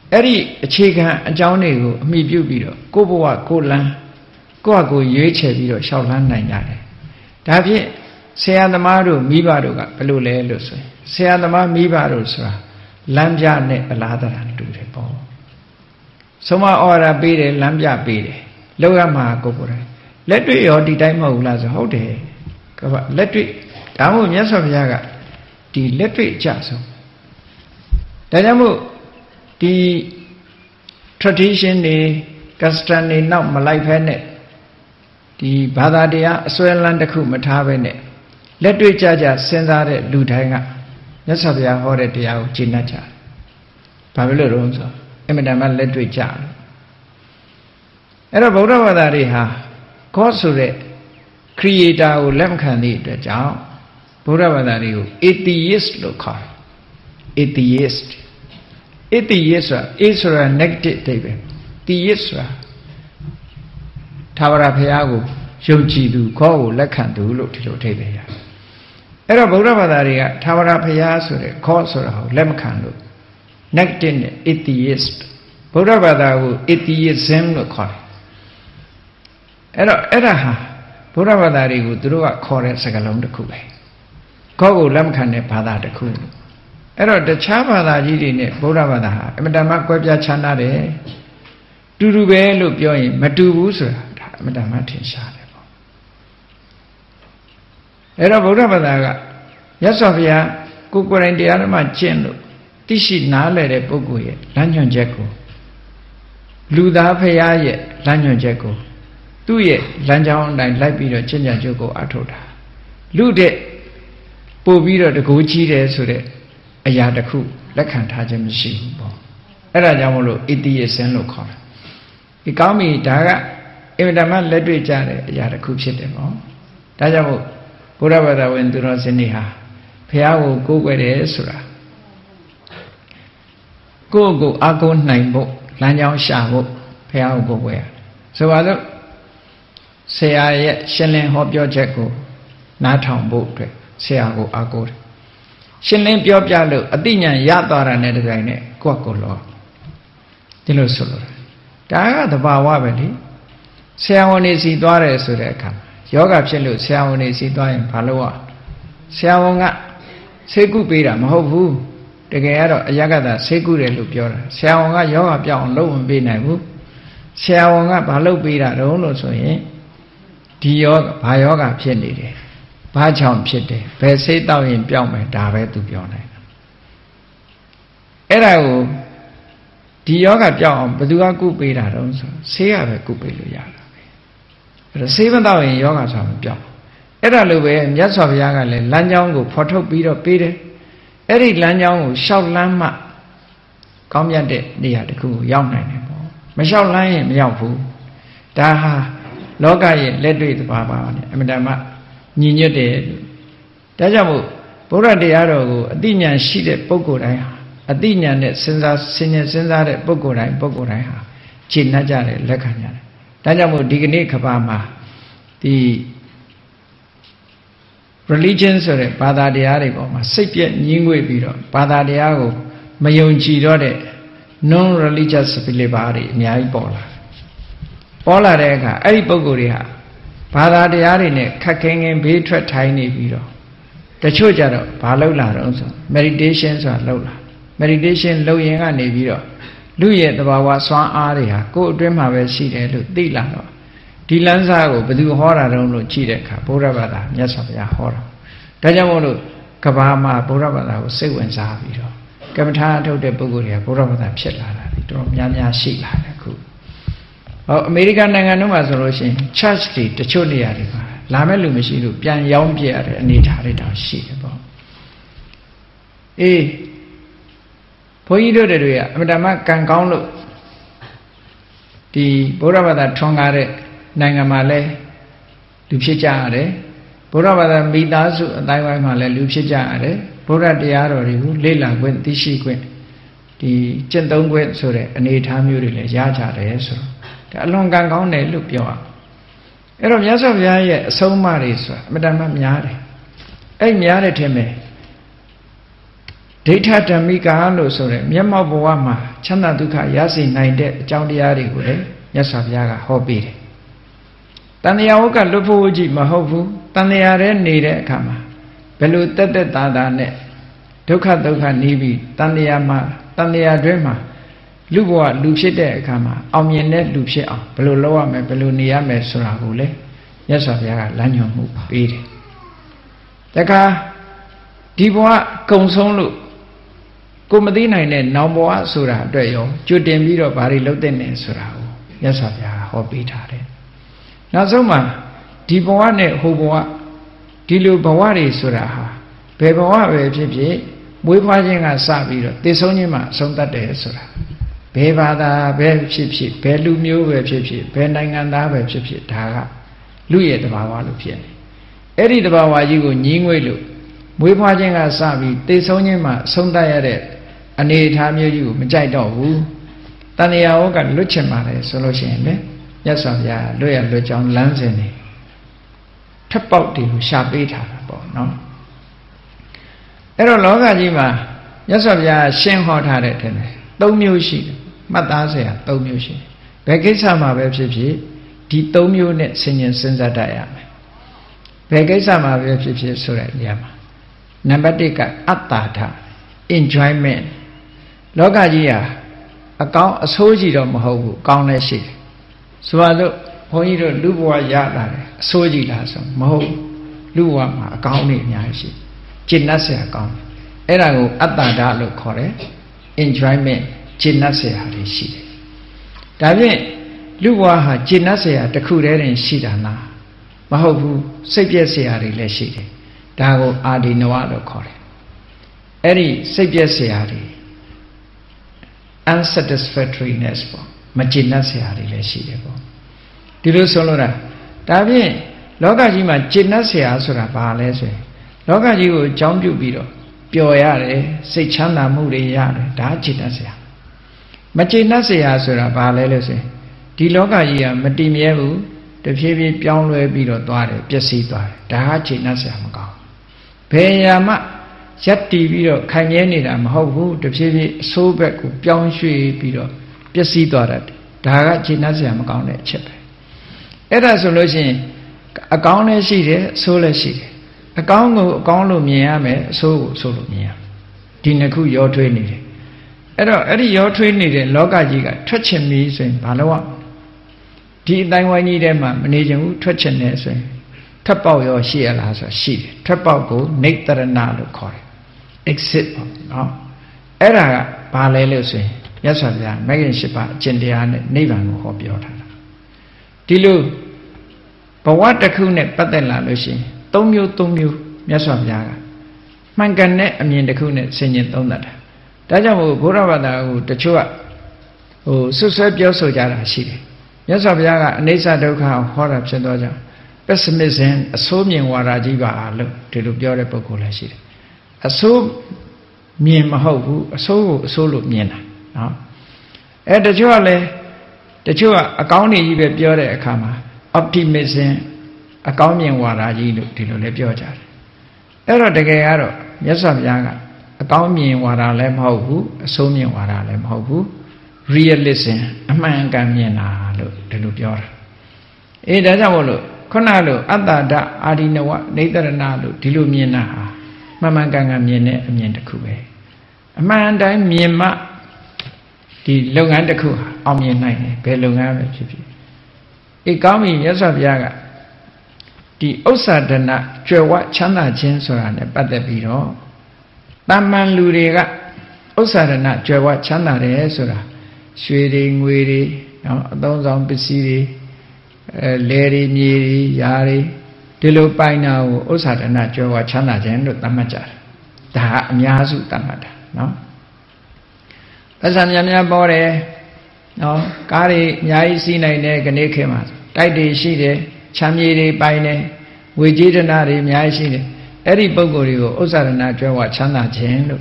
Eri Chiga and Johnny, me Bubido, Goboa, Golan, Goago, Yeche, Shalan Nine. Davi, say the Maru, Mibaruga, Pelule Lucy, say the Ma Mibarusra, Lambja ne Alada and do the ball. Soma ora bede, Lambja bede, Logama Gopore. Let me or the time of Laza Hote. Let me, Tamu Yas of Yaga, the Letri Jaso. Danamu. The tradition, the custom, the now Malay Pene, the Badadia, Swelland, the Kumatavene. Let me judge us, send out a Ludanga. Yes, of your horror, the out Chinacha. Pavilo Ronzo, Emidama, let me judge. Era Bodavadariha, Kosure, creator who Lemkani, the Jao, Bodavadari, atheist local, atheist. Israel negative David. The Israel Tavara Piago, Jojidu, Ko, Lekandu, look to Tavia. Era Bodavadaria, Tavara Piasure, Kosora, Lemkandu, Negative atheist. Bodavadaru, atheism, no call. Era Bodavadari would draw a chorus along the Kube. Ko, Lemkane, Pada the Kube. Ero the Chavada Jidine, Bodavada, Madama Quabia Chanade, Dudube, look yoing, Matubusa, Madame Martin Shade. Era Bodavada, Yasofia, Kukur and the Arama Chendo, Tishi Nale, Poguye, Lanyon Jacko, Luda Payaye, Lanyon Jacko, Tuye, Lanjaon, and Lapida, Chenja Joko Atoda, Lude, Pobira, the Gochi, so that. Ayadaku, Lakantajam Shimbo. Era Jamolo, atheist and local. He called me Daga, even the man led to each other, Yadaku Chitemo. Tajamo, Buravada went to Rosiniha. Piao go where the Esura. Go, Ago Naimbo, Lanyao Shabo, Piao go where. So I look, say I yet Shelling Hop your Jacko, Natam boat, say I go Ago. Shinling Piopjalo, Athena Yatara Nedine, Quacolo. Dilo Solo. Daga the Bawabeli. Siaonisi Dore Sureka. Yoga Chelu, Siaonisi Dore Paloa. Siaonga Seku Pira, Mahovu. The Gayaro Yagada, Seku Lupiora. Siaonga Yoga Pion Low and Binabu. Siaonga Palo Pira, Rono Soye. Tioga, Payoga Pienide. Pacham Pite, Pese down in Piome, Dave to Pione. Erao Dioga Pion, Badua Kupira, say I have a Kupiluya. The 7 down in Yoga Sam Pion. Era Lube and Yas of Yaga, Lanyango, Porto Piro Pire, Eri Lanyango, Shout Lama, Comyade, near the Ku, young animal. Michelle Lion, Yapu, Daha, Loga, led with Baba, Amadama. Niño de Dajamu, Bora de Aro, Adina sheeted Pogorai, Adina net Senza Senior Senza Pogorai, Pogorai, Chinajare, Lekanya. Dajamu Digni Kabama, the religions of the Pada de Arigo, Sapia Ningwe Biro, Pada de Ago, Mayonji Dode, non religious Filibari, Nyai Bola. Bola Rega, Ari Pogoria. Pada de Arine, Kaking and Betra Tiny Viro. The Chojaro, Palola Ronso, meditations are Lola. Meditation low yang Neviro. Luye the Bawa Swan Aria, go dream have a seat and look Dilano. Dilanzago, Badu Hora Rono Chideka, Boravada, Yasavia Hora. Dajamono, Kabama, Boravada, Sequence Aviro. Kamata told the Boguria, Boravada Chetla, Yanya Shila. American Nanganuma solution, church the Cholia River, Lamelu Mishiru, Pian Yom Pierre, and it had it out sheet about. Poido de Ria, Madama Kankanlo, the Boravada Tongare, Nangamale, Lupichare, Boravada Midazu, Daimale, Lupichare, Bora de Aro, Lila went the sequent, the Chendong went so that an 8 time you really Yaja, so. Along Gang ne look you up. Ero Yasavia, so Maris, Madame Miare. A Miare Teme. Data Damika lo sore, Myanmar Boama, Chana Duka Yasi Nine, Jandiari Gule, Yasaviaga Hobby. Taniaoka Lupuji Mahovu, Taniare Nide Kama, Belu Tete Tada Ne, Duka Duka Nibi, Taniama, Tania Drema, Lubua Lupside Kama, Omyene Lupsia, Belu Loa Me Belu Niame Surahule, Yasaviaga Lanyo Mupiri. Taka Diboa Consolo. Kumadina in Namboa Sura, Dayo, Judemiro Bari Lodene Surao, Yasavia, Hobitare. Nazoma, Diboane Hoboa, Dilu Bawari Suraha, Bebawa Vepi, Wipajing a Sabiro, Desonima, Sonda de Sura. Bevada, Bepsi, Belumio Vepi, Penanganda Vepi, Taga, Louis the Bawa Lupian. Eddie the Bawa Yigo, Ningwelu, Wipajing a Sabi, Desonima, Sonda. Ani time you, Majai Dogu, Tania Ogan Luchemare, Solution, yes, of ya, Loya Luchon Lanzini. Tap out the sharp eater, no? Erologa Jima, yes, of ya, Shen hot had it, Domushi, Matazia, Domushi. Begisama Webshipi, the Domu net singing Senza Diam. Begisama Webshipi Surat Yama. Nambadika Atata, enjoyment. Logajia, a cow, a soldier of Mahobu, countless shit. Swallow, Hoiro, Lubua Yada, soldier lasson, Maho, Luama, a county Yashi, Chinase account. Erago, Atada look correct, enjoyment, Chinase Harishi. David, Luaha, Chinase, the Kuder and Shidana, Mahobu, Sapiasiari Leshide, Dago Adi Noado correct. Eri Sapiasiari. Unsatisfactoriness for Majina Seari Leshidebo. Dilu Solora. Davi, Logajima Jina Seasura Balese. Logaji jump you beetle. Pioyare, say Chana Muri Yare, Da Jina Sea. Majina Seasura Balese. Di Logajia Matimievu, the Pivi Pianwe beetle dware, Piasi dware, Da Jina Seamaka. Payama. Yatti Biro, Kanyanidam, Hobu, the Pivi, Sobek, Pianshui Biro, Piasi Dorat, Daga Chinasiam Gaunet Chip. Era solution a gaunet sheet, solar sheet. A gaunu miame, so solo mia. Dinaku your training. Era your training, Logajiga, touching me, saying Palawa. Did I need them, managing touching this way. Tap out your sheer as a sheet, tap out go, make that another coin. Exit, no. Era Palelose, yes, of that, Megan Shipa, Chendian, Nivan, Hobiota. Tilu, but what the Kunet Patella Lucy, Tomu, yes, of Yaga. Mangane, I mean the Kunet singing Donat. Dajamu, Buravada, the Chua, who Susabio Sojara City. Yes, of Yaga, Nesa Doka, Horab Sendoja. Pessimism, assuming Warajiva, look to the Biorepocola City. A so mean Mahobu, a solo miena. At the Jole, the Jua, a county even Biore Kama, optimism, a county Waraji look to the Bioja. Error the Gayaro, yes of Yaga, a county Wara Lem Hobu, a so mean Wara Lem Hobu, realism, a man Gamiana look to the Biora. E Dajavolo, Conalo, Ada, Adinawa, Nadanalo, Dilumina. Mamanganga Miene, a Mienta Kube. A man died Miema, the Longandaku, Omian Nine, Belunga, a gummy, yes of Yaga. The Osadana, Jowa Chana Jensoran, but the Biro. Taman Luriga, Osadana, Jowa Chana de Esura, Sweding, Weedy, those on Pisiri, Lady, Miri, Yari. Dilo by now, Osadana, Joa Chana, and Tamaja. Taha Miazu Tamata, no? As I'm Yamia Bore, no, Kari, Yaisi, Ganekema, Tide Shide, Chamiri, Bine, Wijidanari, Miaisi, Eri Bogorio, Osadana, Joa Chana, Jendo.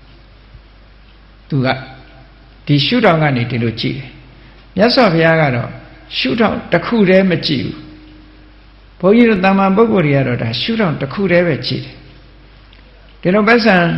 To the shoot on any Tiluchi. Yes, of Yagaro, shoot out the Kude Machiu. Poyiro Dama Bogoria, shoot out the Kude Machi. The Nobesan,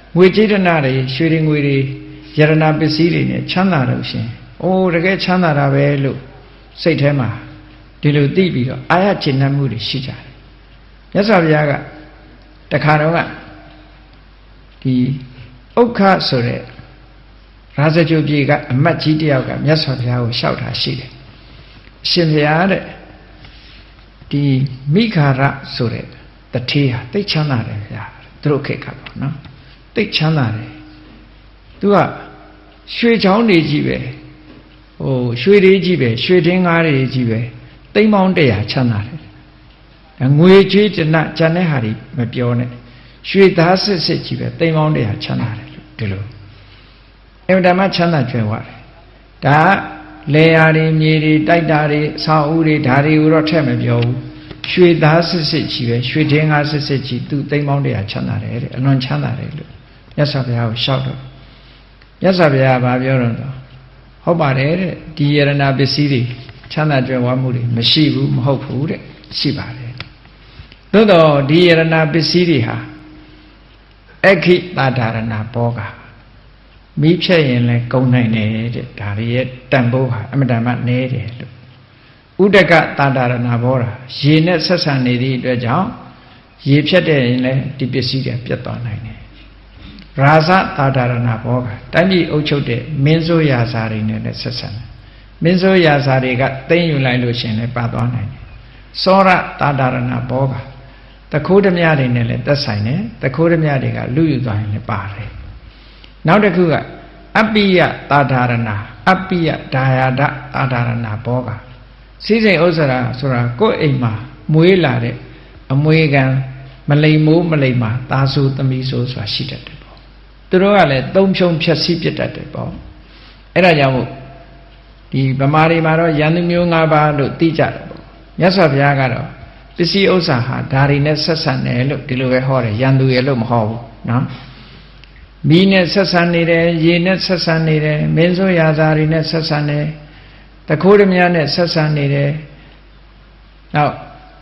ငွေကြေးတနာတွေရွှေတွေငွေတွေယရနာပစ္စည်းတွေနဲ့ချမ်းသာလို့ရှင်အိုးတကယ်ချမ်းသာတာပဲလို့စိတ်ထဲမှာဒီလိုသိပြီးတော့အာရကျင့်နှံ့မှုတွေရှိကြတယ်မြတ်စွာဘုရားကတခါတော့ကဒီဥက္ခဆိုတဲ့ရာဇကြိုပြေကအမတ်ကြီးတယောက်ကမြတ်စွာဘုရားကိုလျှောက်တာရှိတယ်အရှင်ဘုရားတဲ့ဒီမိခါရဆိုတဲ့တထေးဟာသိချမ်းသာတယ်ဗျာသူတို့ခေတ်ကပေါ့နော်သိချမ်းသာတယ်သူကရွှေချောင်းတွေကြီးပဲရွှေတွေကြီးပဲရွှေတင်းကားတွေကြီးပဲသိန်းပေါင်း100ချမ်းသာတယ်ငွေကြွေးတနကျန်တဲ့ဟာတွေမပြောနဲ့ရွှေသားစစ်စစ်ကြီးပဲသိန်းပေါင်း100ချမ်းသာတယ်လို့ဒီလိုအမှန်တမ်းချမ်းသာကြွယ်ဝတယ်ဒါလေယာတွေမြေတွေတိုက်တာတွေအဆောက်အဦတွေဒါတွေကိုတော့ထည့်မပြောဘူးရွှေသားစစ်စစ်ကြီးပဲရွှေတင်းကားစစ်စစ်ကြီးသူသိန်းပေါင်း100ချမ်းသာတယ်တဲ့အလွန်ချမ်းသာတယ်လို့မြတ်စွာဘုရားကိုလျှောက်တော့မြတ်စွာဘုရားကပြောတော့ဟုတ်ပါတယ်တဲ့ဒီယရဏပစ္စည်းတွေချမ်းသာကြွယ်ဝမှုတွေမရှိဘူးမဟုတ်ဘူးတဲ့ရှိပါတယ်သို့တော့ဒီယရဏပစ္စည်းတွေဟာအခိတာဒရဏဘောကမိဖြတ်ရင်လည်းကုန်နိုင်တယ်တဲ့ဒါတွေရဲ့တန်ဖိုးဟာအမတန်မှနည်းတယ်လို့ဥဒကတာဒရဏဘောတာရေနဲ့ဆက်ဆံနေသည့်အတွက်ကြောင့်ရေဖြတ်တဲ့ရင်လည်းဒီပစ္စည်းတွေပြတ်သွားနိုင်တယ်ရာဇတာဒရဏဘောကတိုင်းပြည်အုပ်ချုပ်တဲ့မင်းဆိုးရာဇာတွေနဲ့လည်းဆက်ဆံတယ်မင်းဆိုးရာဇာတွေကသိမ့်ယူလိုက်လို့ရှင်လည်းပါသွားနိုင်တယ်စောရတာဒရဏဘောကတခိုးဓမြတွေနဲ့လည်းသက်ဆိုင်တယ်တခိုးဓမြတွေကလူယူသွားရင်လည်းပါတယ်နောက်တစ်ခုကအပိယတာဒရဏအပိယဒါယဒတာဒရဏဘောကစီးစိမ်ဥစ္စာဆိုတာကိုယ့်အိမ်မှာမွေးလာတဲ့အမွေခံမလိမ်မိုးမလိမ်မာသားဆိုးသမီးဆိုးဆိုတာရှိတတ်တယ်ပေါ့သူတို့ကလည်းသုံးဖြုံဖြက်စီးပြစ်တတ်တယ်ပေါ့အဲ့ဒါကြောင့်မို့ဒီဗမာတွေမှာတော့ယန္တုမျိုး၅ပါးလို့သိကြတယ်ပေါ့မြတ်စွာဘုရားကတော့ပစ္စည်းဥစ္စာဟာဒါတွေနဲ့ဆက်ဆံတယ်လို့ဒီလိုပဲဟောတယ်ယန္တုရဲ့လို့မဟောဘူးနော်မီးနဲ့ဆက်ဆံနေတယ်ရေနဲ့ဆက်ဆံနေတယ်မင်းဆိုးရာဇာတွေနဲ့ဆက်ဆံတယ်တခိုးဓမြနဲ့ဆက်ဆံနေတယ်နောက်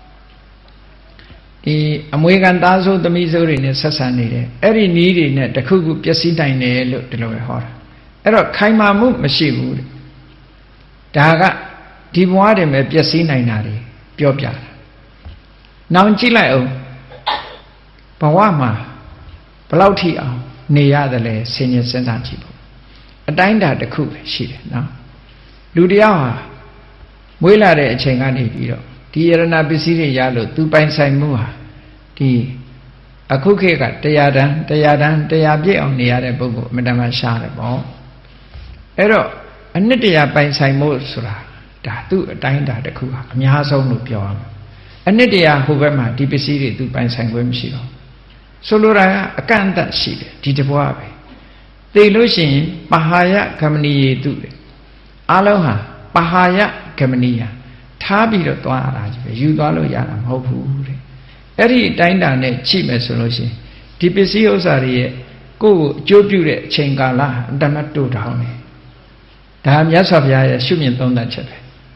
ဒီအမွေခံသားဆိုးသမီးဆိုးတွေနဲ့ဆက်ဆံနေတယ်အဲ့ဒီနီးတွေနဲ့တခုခုပျက်စီးနိုင်တယ်လို့ဒီလိုပဲဟောတာအဲ့တော့ခိုင်မာမှုမရှိဘူးတဲ့ဒါကဒီဘဝတည်းပဲပျက်စီးနိုင်တာတွေပြောပြတာနောင်ကြည့်လိုက်အောင်ဘဝမှာဘလောက်ထိအောင်နေရတယ်လဲဆင်ញင်စဉ်းစားကြည့်ဖို့အတိုင်းအတာတစ်ခုပဲရှိတယ်နော်လူတယောက်ဟာမွေးလာတဲ့အချိန်ကနေပြီးတော့ဒီယရဏပစ္စည်းတွေရလို့သူပိုင်ဆိုင်မှုဟာဒီအခုခေတ်ကတရားတန်းတရားပြည့်အောင်နေရတဲ့ပုဂ္ဂိုလ်အမှန်တမ်းရှားတယ်ပေါ့အဲ့တော့အနှစ်တရားပိုင်ဆိုင်မှုဆိုတာဒါသူ့အတိုင်းအတာတစ်ခုဟာအများဆုံးလို့ပြောရမှာအနှစ်တရားဟိုဘက်မှာဒီပစ္စည်းတွေသူပိုင်ဆိုင်ခွင့်မရှိတော့ဆိုလိုတာကအကန့်အသတ်ရှိတယ်ဒီတဘွားပဲသိလို့ရှိရင်ပဟာယဂမဏီယေတုတဲ့အားလုံးဟာပဟာယဂမဏီယထားပြီးတော့သွားရတာကြီးပဲယူသွားလို့ရတာမဟုတ်ဘူးတဲ့အဲ့ဒီအတိုင်းတာနဲ့ချိမယ်ဆိုလို့ရှိရင်ဒီပစ္စည်းဥစ္စာတွေရဲ့ကိုယ့်ကိုအကျိုးပြုတဲ့အချိန်ကာလအတမတ်တိုးတောင်းတယ်ဒါမြတ်စွာဘုရားရဲ့ရှုမြင်သုံးသပ်ချက်ပဲ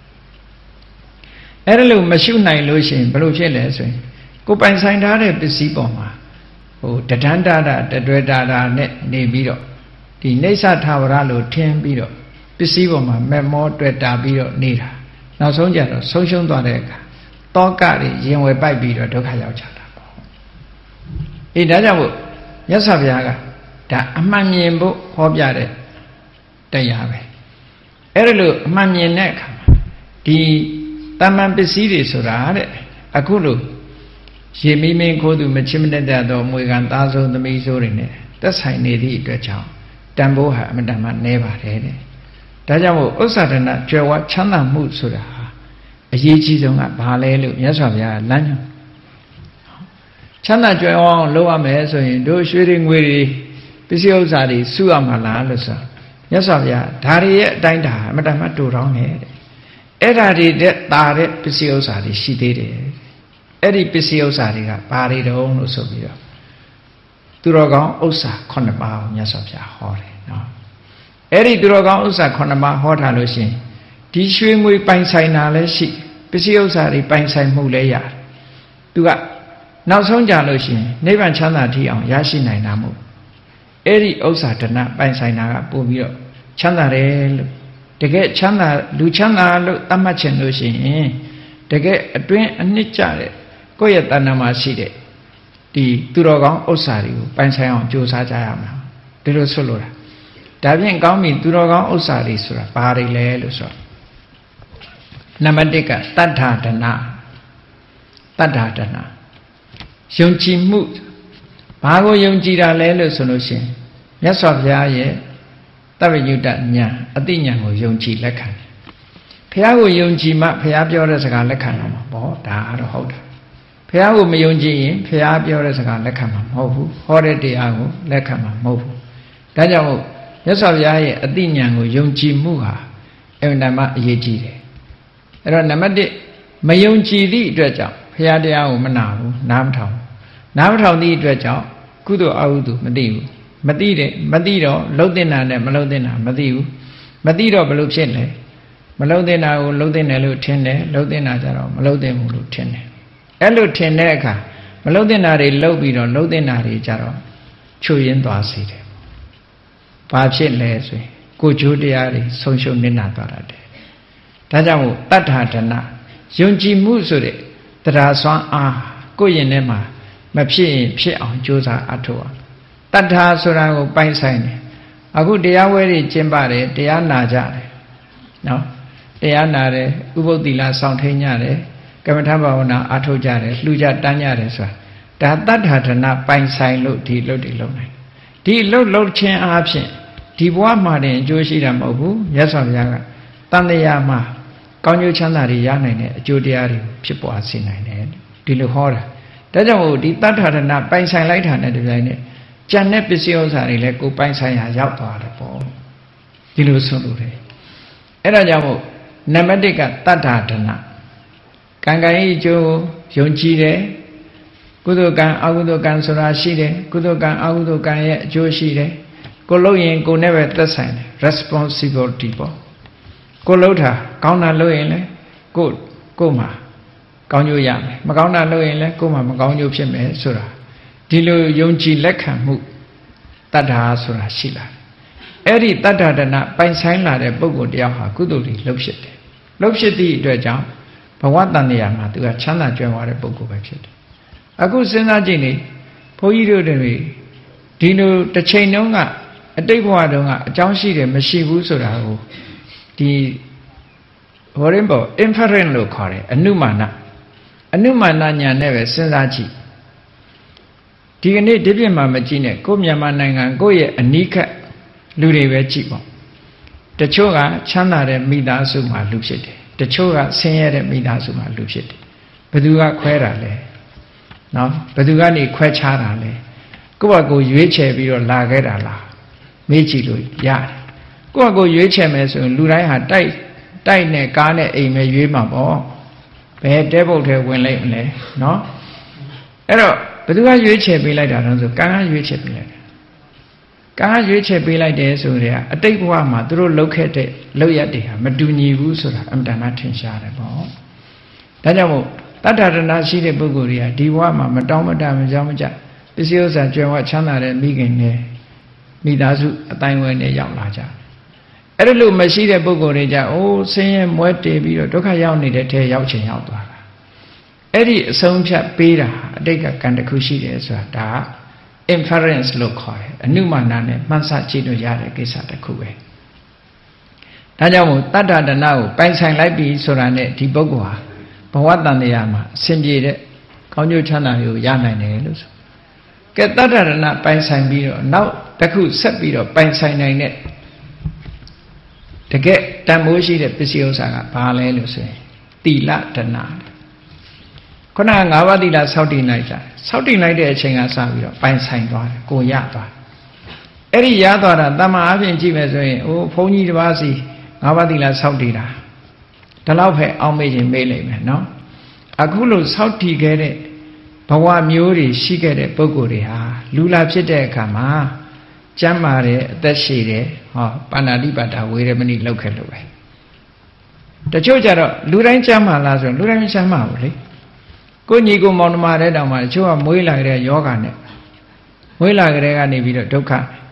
အဲ့ဒါလို့မရှုနိုင်လို့ရှိရင်ဘယ်လိုဖြစ်လဲဆိုရင်ကိုယ်ပိုင်ဆိုင်ထားတဲ့ပစ္စည်းပေါ်မှာတဒန္တာတတွဲတာနဲ့နေပြီးတော့ဒီနေဆထာဝရလို့ထင်ပြီးတော့ပစ္စည်းပေါ်မှာမက်မောတွေ့တာပြီးတော့နေတာနောက်ဆုံးကြတော့ဆုံးရှုံးသွားတဲ့အခါတောကတွေရင်ဝယ်ပိုက်ပြီးတော့ဒုက္ခရောက်ကြတာပေါ့အေးဒါကြောင့်မို့မြတ်စွာဘုရားကဒါအမှန်မြင်ဖို့ဟောပြတဲ့တရားပဲအဲ့ဒါလို့အမှန်မြင်တဲ့အခါဒီတမန်ပစ္စည်းတွေဆိုတာတဲ့အခုလို့ရေမီးမင်းခိုးသူမချစ်မတတ်သောမွေခံသားဆုံးသမီးဆိုးတွေနဲ့သက်ဆိုင်နေသည့်အတွက်ကြောင့်တန်ဖိုးဟာအမှန်တမ်းနည်းပါတယ်တဲ့ဒါကြောင့်မို့ဥစ္စာဒနာကြွယ်ဝချမ်းသာမှုဆိုတာအရေးကြီးဆုံးကဘာလဲလို့မြတ်စွာဘုရားလမ်းညွှန်ချမ်းသာကြွယ်ဝအောင်လုပ်ရမယ်ဆိုရင်တို့ရွှေတွေငွေတွေပစ္စည်းဥစ္စာတွေစုရမှာလားလို့ဆိုမြတ်စွာဘုရားဒါတွေရဲ့အတိုင်းတာအမှန်တမ်းတူတောင်းတယ်တဲ့အဲ့ဒါတွေတဲ့တာတဲ့ပစ္စည်းဥစ္စာတွေရှိသေးတယ်အဲ့ဒီပစ္စည်းဥစ္စာတွေကဘာတွေတုံးလို့ဆိုပြီးတော့သူတော်ကောင်းဥစ္စာ9ပါးကိုမြတ်စွာဘုရားဟောတယ်နော်အဲ့ဒီသူတော်ကောင်းဥစ္စာ9ပါးဟောထားလို့ရှိရင်ဒီရွှေငွေပိုင်ဆိုင်တာလည်းရှိပစ္စည်းဥစ္စာတွေပိုင်ဆိုင်မှုလည်းရတယ်သူကနောက်ဆုံးကြလို့ရှိရင်နိဗ္ဗာန်ချမ်းသာထိအောင်ရရှိနိုင်တာမို့ Eri Osa Dana, Pansina, Bubio, Chandare, to get Chanda, Luchana, look, Amachin Lucy, to get a twin and Nichare, Koyatanama Side, the Turogan Osari, Pansayon, Josajama, Dilo Solora. Davian Gami, Turogan Osari, Sura, Pari Leluso. Namadeka, Tadhatana, Tadhatana. Yonchi mood. Pago Yonjira Lelo solution. Yes of Yaye, Tavayuda Nya, Adinya Yonchi Lekan. Piago Yonji Map, Piabio Resaga Lekanama, Boda, Hoda. Piago Mayonji, Piabio Resaga Lekama, Movu, Hore Diago, Lekama, Movu. Dajao, yes of Yaye, Adinya Yonji Muha, Evanama Yeji. Eranamadi, Mayonji Li Dredja, Piadia Manavu, Namtown. Namtown the Dredja, Kudo Audu, Madiu. Madido, Lodina, Melodina, Madiu. Madido Belucene. Melodina, Lodina Lutene, Lodina Jaro, Melodin Lutene. Eluteneca, Melodinari Lobido, Lodinari Jaro, Chuyin Dwasite. Pachin Leswe, Kujudiari, Social Ninatarade. Tajamu, Tathatana, Yunji Musure, Traswan Ah, Goyenema, Mapsi, Pia, Josa Atua. Tatha Surago Paisane. A good day away, Jimbare, Diana Jare. No, Diana, Ubodila Santinare, Gamatabana, Ato Jare, Luja Danyare. That Tathatana, Paisine Loti Lone. Di load chain absent. Di Wamade, Joshida Mobu, yes of Yaga, Tandayama. Kanyu Chanari Yanine, Judiari, people are seen in Diluhora. That's the Tathatana, Paisine Light Hand at the Vine. Janet Pisios are like Paisine out to the ball. Dilusulure. Erajamo, Namadika Tathatana. Kangai Jo, Yonjire, Kudokan, Agudokan Surashide, Kudokan, Agudokan, Joshide, Koloyan go never the sign, responsible people. Kolota, Kauna Loyele, good, Goma, Ganyu Yam, Magauna Loyele, Goma, Maganyu Pime, Sura, Dilu Yonji Leka Mu, Tata Sura Shila. Eri Tata Dana, Paisana, the Bogo Diaha, Kuduli, Lopshit. Lopshiti, the jump, but what than the Yama to a Chana Jawara Bogo Bachit. A good Senajini, Poido de me, Dino, the Chainonga, a Deguadonga, a Janshi, the Meshivu Sura. The Horimbo, inferent locale, a new mana never sensaji. Tigane Dibima Magine, Gomyamananga, Goye, and Nika, Lude Chibo. The Choga, Chana de Mida Suma Lucid. The Choga, Senya de Mida Suma Lucid. Beduga Quera le. No, Bedugani Quechara le. Go Yueche Viro La Gera la. Meji Lui, Yard. Go Yuechemes and Lurai had died ne Gane a me Yuma bo. Be devil to win lately, no? Error, but do I Yueche be like that? Gana Yueche be like that. Gana Yueche be like this, so there. A day Wama, through located Loyadia, Maduni Rusula, I'm done not in Shadabo. That had not see the Buguria, Diwama, Madama Dam Jamaja, the seals at Java Chana and Megan Midazu, a time when they young larger. Erelu Machida Bugoreja, oh, saying Muerte Bio, Dokayani, the Tay Yauchin out. Eddie Somcha Pira, Deka Kandakushi, da inference local, a new manane, Mansachino Yara Gisata Kube. Najamu, Tata the now, Paisang Libi Sorane, Tibogoa, but what than the Yama, Simjide, Konyu Chana, Yana Nelus. Get Tata the not Paisang Biro, now the cool set Biro, Paisang Net. To get Tamushi the Pisiosa, Palelus, Tila Tanad. Kona Navadila Saudi Night, Saudi Night, a Chinga Savio, Paisang, go Yata. Eri Yadara, Dama Avin Jimes, oh, Pony Vasi, Navadila Saudina. The love her Almage Mele, no? Akulu Saudi get it, Pawa Muri, she get it, Bogoria, Lula Pite Kama. Jamare, that shade, or Panadibata, where many local away. The Chojaro, Luran Jama Lazar, Luran Jama, good Nigo Monmare, Dama, Joa Muila Yogane. Muila Regani Vida Doka,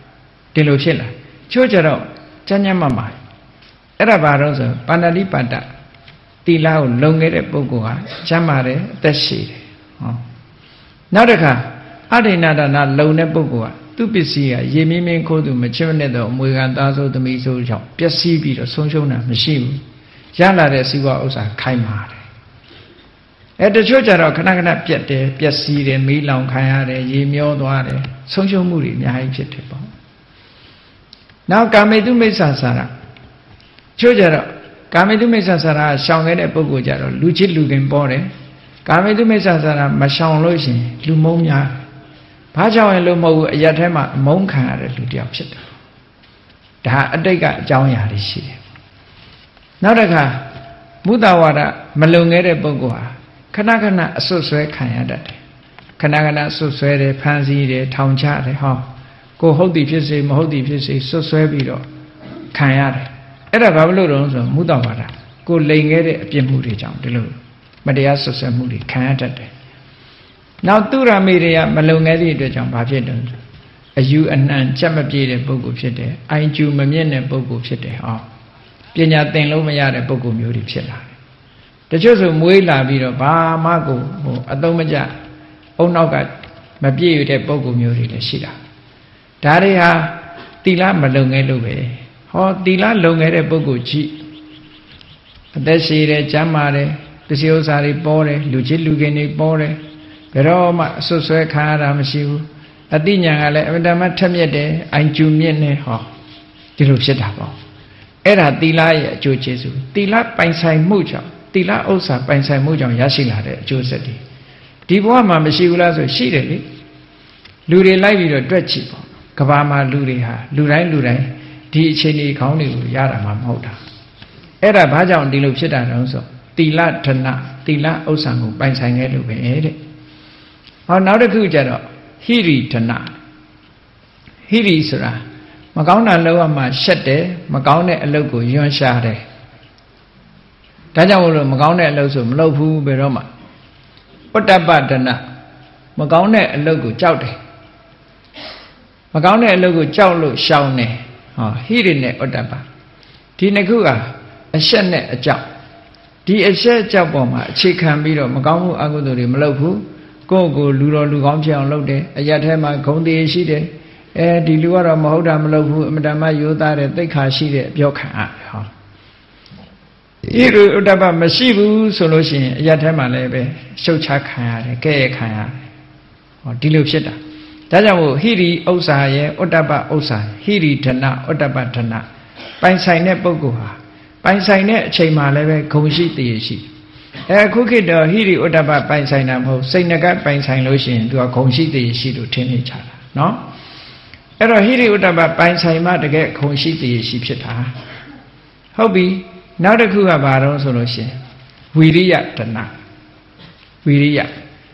ဒီလိုဖြစ်လာချို့ကြတော့ကျမ်းမှာအဲ့ဒါဘာလို့ဆိုပါဏာတိပါဒတီလာကိုလုံခဲ့တဲ့ပုဂ္ဂိုလ်ဟာကျမ်းပါတယ်အသက်ရှည်တယ်ဟောနောက်တစ်ခါအဋိဏဒါနလုံတဲ့ပုဂ္ဂိုလ်ကသူ့ပစ္စည်းကရေမင်းမင်းခိုးသူမချစ်မနဲ့တော့အမွေခံသားဆိုသမီးဆိုကြောင့်ပျက်စီးပြီးတော့ဆုံးရှုံးတာမရှိဘူးရလာတဲ့စီးပွားဥစ္စာခိုင်မာတယ်တချို့ကြတော့ခဏခဏပြက်တယ်ပျက်စီးတယ်မီးလောင်ခံရတယ်ရေမျောသွားတယ်ဆုံးရှုံးမှုတွေအများကြီးဖြစ်တယ်ပေါ့နောက်ကာမေတုမိစ္ဆာစာရချို့ကြတော့ကာမေတုမိစ္ဆာစာရရှောင်ခဲ့တဲ့ပုဂ္ဂိုလ်ကြတော့လူချစ်လူခင်ပေါ်တယ်ကာမေတုမိစ္ဆာစာရမရှောင်လို့ရှိရင်လူမုန်းများဘာကြောင့်လဲလို့မဟုတ်ဘူးအရက်ထဲမှာအမုန်းခံရတဲ့လူတယောက်ဖြစ်တယ်ဒါအတိတ်ကအကြောင်းအရာတွေရှိတယ်နောက်တစ်ခါမုဒ္ဒဝါဒမလုံခဲ့တဲ့ပုဂ္ဂိုလ်ဟာခဏခဏအဆွတ်ဆွဲခံရတတ်တယ်ခဏခဏဆွတ်ဆွဲတယ်ဖမ်းဆီးတယ်ထောင်ချတယ်ဟောကိုဟုတ်သည်ဖြစ်စေမဟုတ်သည်ဖြစ်စေဆွတ်ဆွဲပြီးတော့ခံရတယ်အဲ့ဒါဘာလို့လဲဆိုတော့မုဒ္ဒဝါဒကိုလိန်ခဲ့တဲ့အပြစ်မှုတွေကြောင့်ဒီလိုမတရားဆွတ်ဆွဲမှုတွေခံရတတ်တယ်နောက်သူရမေတွေကမလုံခဲ့သည့်အတွက်ကြောင့်ဘာဖြစ်တယ်အယူအနှံချက်မပြေတဲ့ပုဂ္ဂိုလ်ဖြစ်တယ်အိုင်ကျူမမြင့်တဲ့ပုဂ္ဂိုလ်ဖြစ်တယ်ဟောပညာသင်လို့မရတဲ့ပုဂ္ဂိုလ်မျိုးတွေဖြစ်လာတယ်တချို့ဆိုမွေးလာပြီးတော့ဘာမှကိုအသုံးမကျအုံနောက်ကမပြည့်ရတဲ့ပုဂ္ဂိုလ်မျိုးတွေလည်းရှိတာဒါတွေဟာသီလမလုံခဲ့လို့ပဲဟောသီလလုံခဲ့တဲ့ပုဂ္ဂိုလ်ကြီးအသက်ရှည်တယ်ကျမ်းမာတယ်ပစ္စည်းဥစ္စာတွေပေါ်တယ်လူချစ်လူခင်တွေပေါ်တယ်ဘယ်တော့မှအဆွဆွဲခံရတာမရှိဘူးအတိညာကလည်းအမှန်တမ်းထက်မြက်တယ်အိုင်ကျူမြင့်နေဟောဒီလိုဖြစ်တာပေါ့အဲ့ဒါသီလရဲ့အကျိုးကျေးဇူးသီလပိုင်ဆိုင်မှုကြောင့်သီလဥစ္စာပိုင်ဆိုင်မှုကြောင့်ရရှိလာတဲ့အကျိုးဆက်တွေဒီဘဝမှာမရှိဘူးလားဆိုရှိတယ်လေလူတွေလိုက်ပြီးတော့တွက်ကြည့်ပေါ့ကဘာမှာလူတွေဟာလူတိုင်းဒီအခြေအနေခေါင်းတွေကိုရတာမှမဟုတ်တာအဲ့ဒါဘာကြောင့်ဒီလိုဖြစ်တာတုံးဆိုသီလဓနသီလဥစ္စာကိုပိုင်ဆိုင်ခဲ့လို့ပဲတဲ့ဟောနောက်တစ်ခုကျတော့ဟိရိဓနဟိရိဆိုတာမကောင်းတာလုပ်ရမှရှက်တယ်မကောင်းတဲ့အလုပ်ကိုယွန်းရှားတယ်ဒါကြောင့်မို့လို့မကောင်းတဲ့အလုပ်ဆိုမလုပ်ဘူးဘယ်တော့မှဥတ္တပဒနမကောင်းတဲ့အလုပ်ကိုကြောက်တယ်မကောင်းတဲ့အလုပ်ကိုကြောက်လို့ရှောင်တယ်ဟောဟိရိနဲ့ဥတ္တပဒီနှစ်ခုကအရှက်နဲ့အကြောက်ဒီအရှက်အကြောက်ပေါ်မှာအခြေခံပြီးတော့မကောင်းမှုအကုသိုလ်တွေမလုပ်ဘူးကိုယ့်ကိုလူတော်လူကောင်းဖြစ်အောင်လုပ်တယ်အရက်ထဲမှာဂုဏ်တည်ရှိတယ်ဒီလူကတော့မဟုတ်တာမလုပ်ဘူးအမတမရိုးသားတဲ့သိက္ခာရှိတဲ့ပြောခံရတယ်ဟောဤလိုဥတ္တပမရှိဘူးဆိုလို့ရှိရင်အရက်ထဲမှာလည်းပဲရှုတ်ချခံရတယ်ကဲ့ရဲ့ခံရတယ်ဟောဒီလိုဖြစ်တာဒါကြောင့်မို့ဟိရိဥစ္စာရဲ့ဥတ္တပဥစ္စာဟိရိဓနဥတ္တပဓနပိုင်ဆိုင်တဲ့ပုဂ္ဂိုလ်ဟာပိုင်ဆိုင်တဲ့အချိန်မှာလည်းပဲဂုဏ်ရှိတည်ရှိအခုခေတ်တော့ဟိရိဥတ္တပပိုင်ဆိုင်တာမဟုတ်စိတ်ငကပိုင်ဆိုင်လို့ရှိရင်သူကဂုဏ်ရှိတည်ရှိလို့ထင်နေကြတာနော်အဲ့တော့ဟိရိဥတ္တပပိုင်ဆိုင်မှတကယ်ဂုဏ်ရှိတည်ရှိဖြစ်တာဟုတ်ပြီနောက်တစ်ခုကဘာတော့ဆိုလို့ရှိရင်ဝိရိယတဏဝိရိ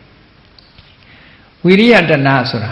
ယတဏဆိုတာ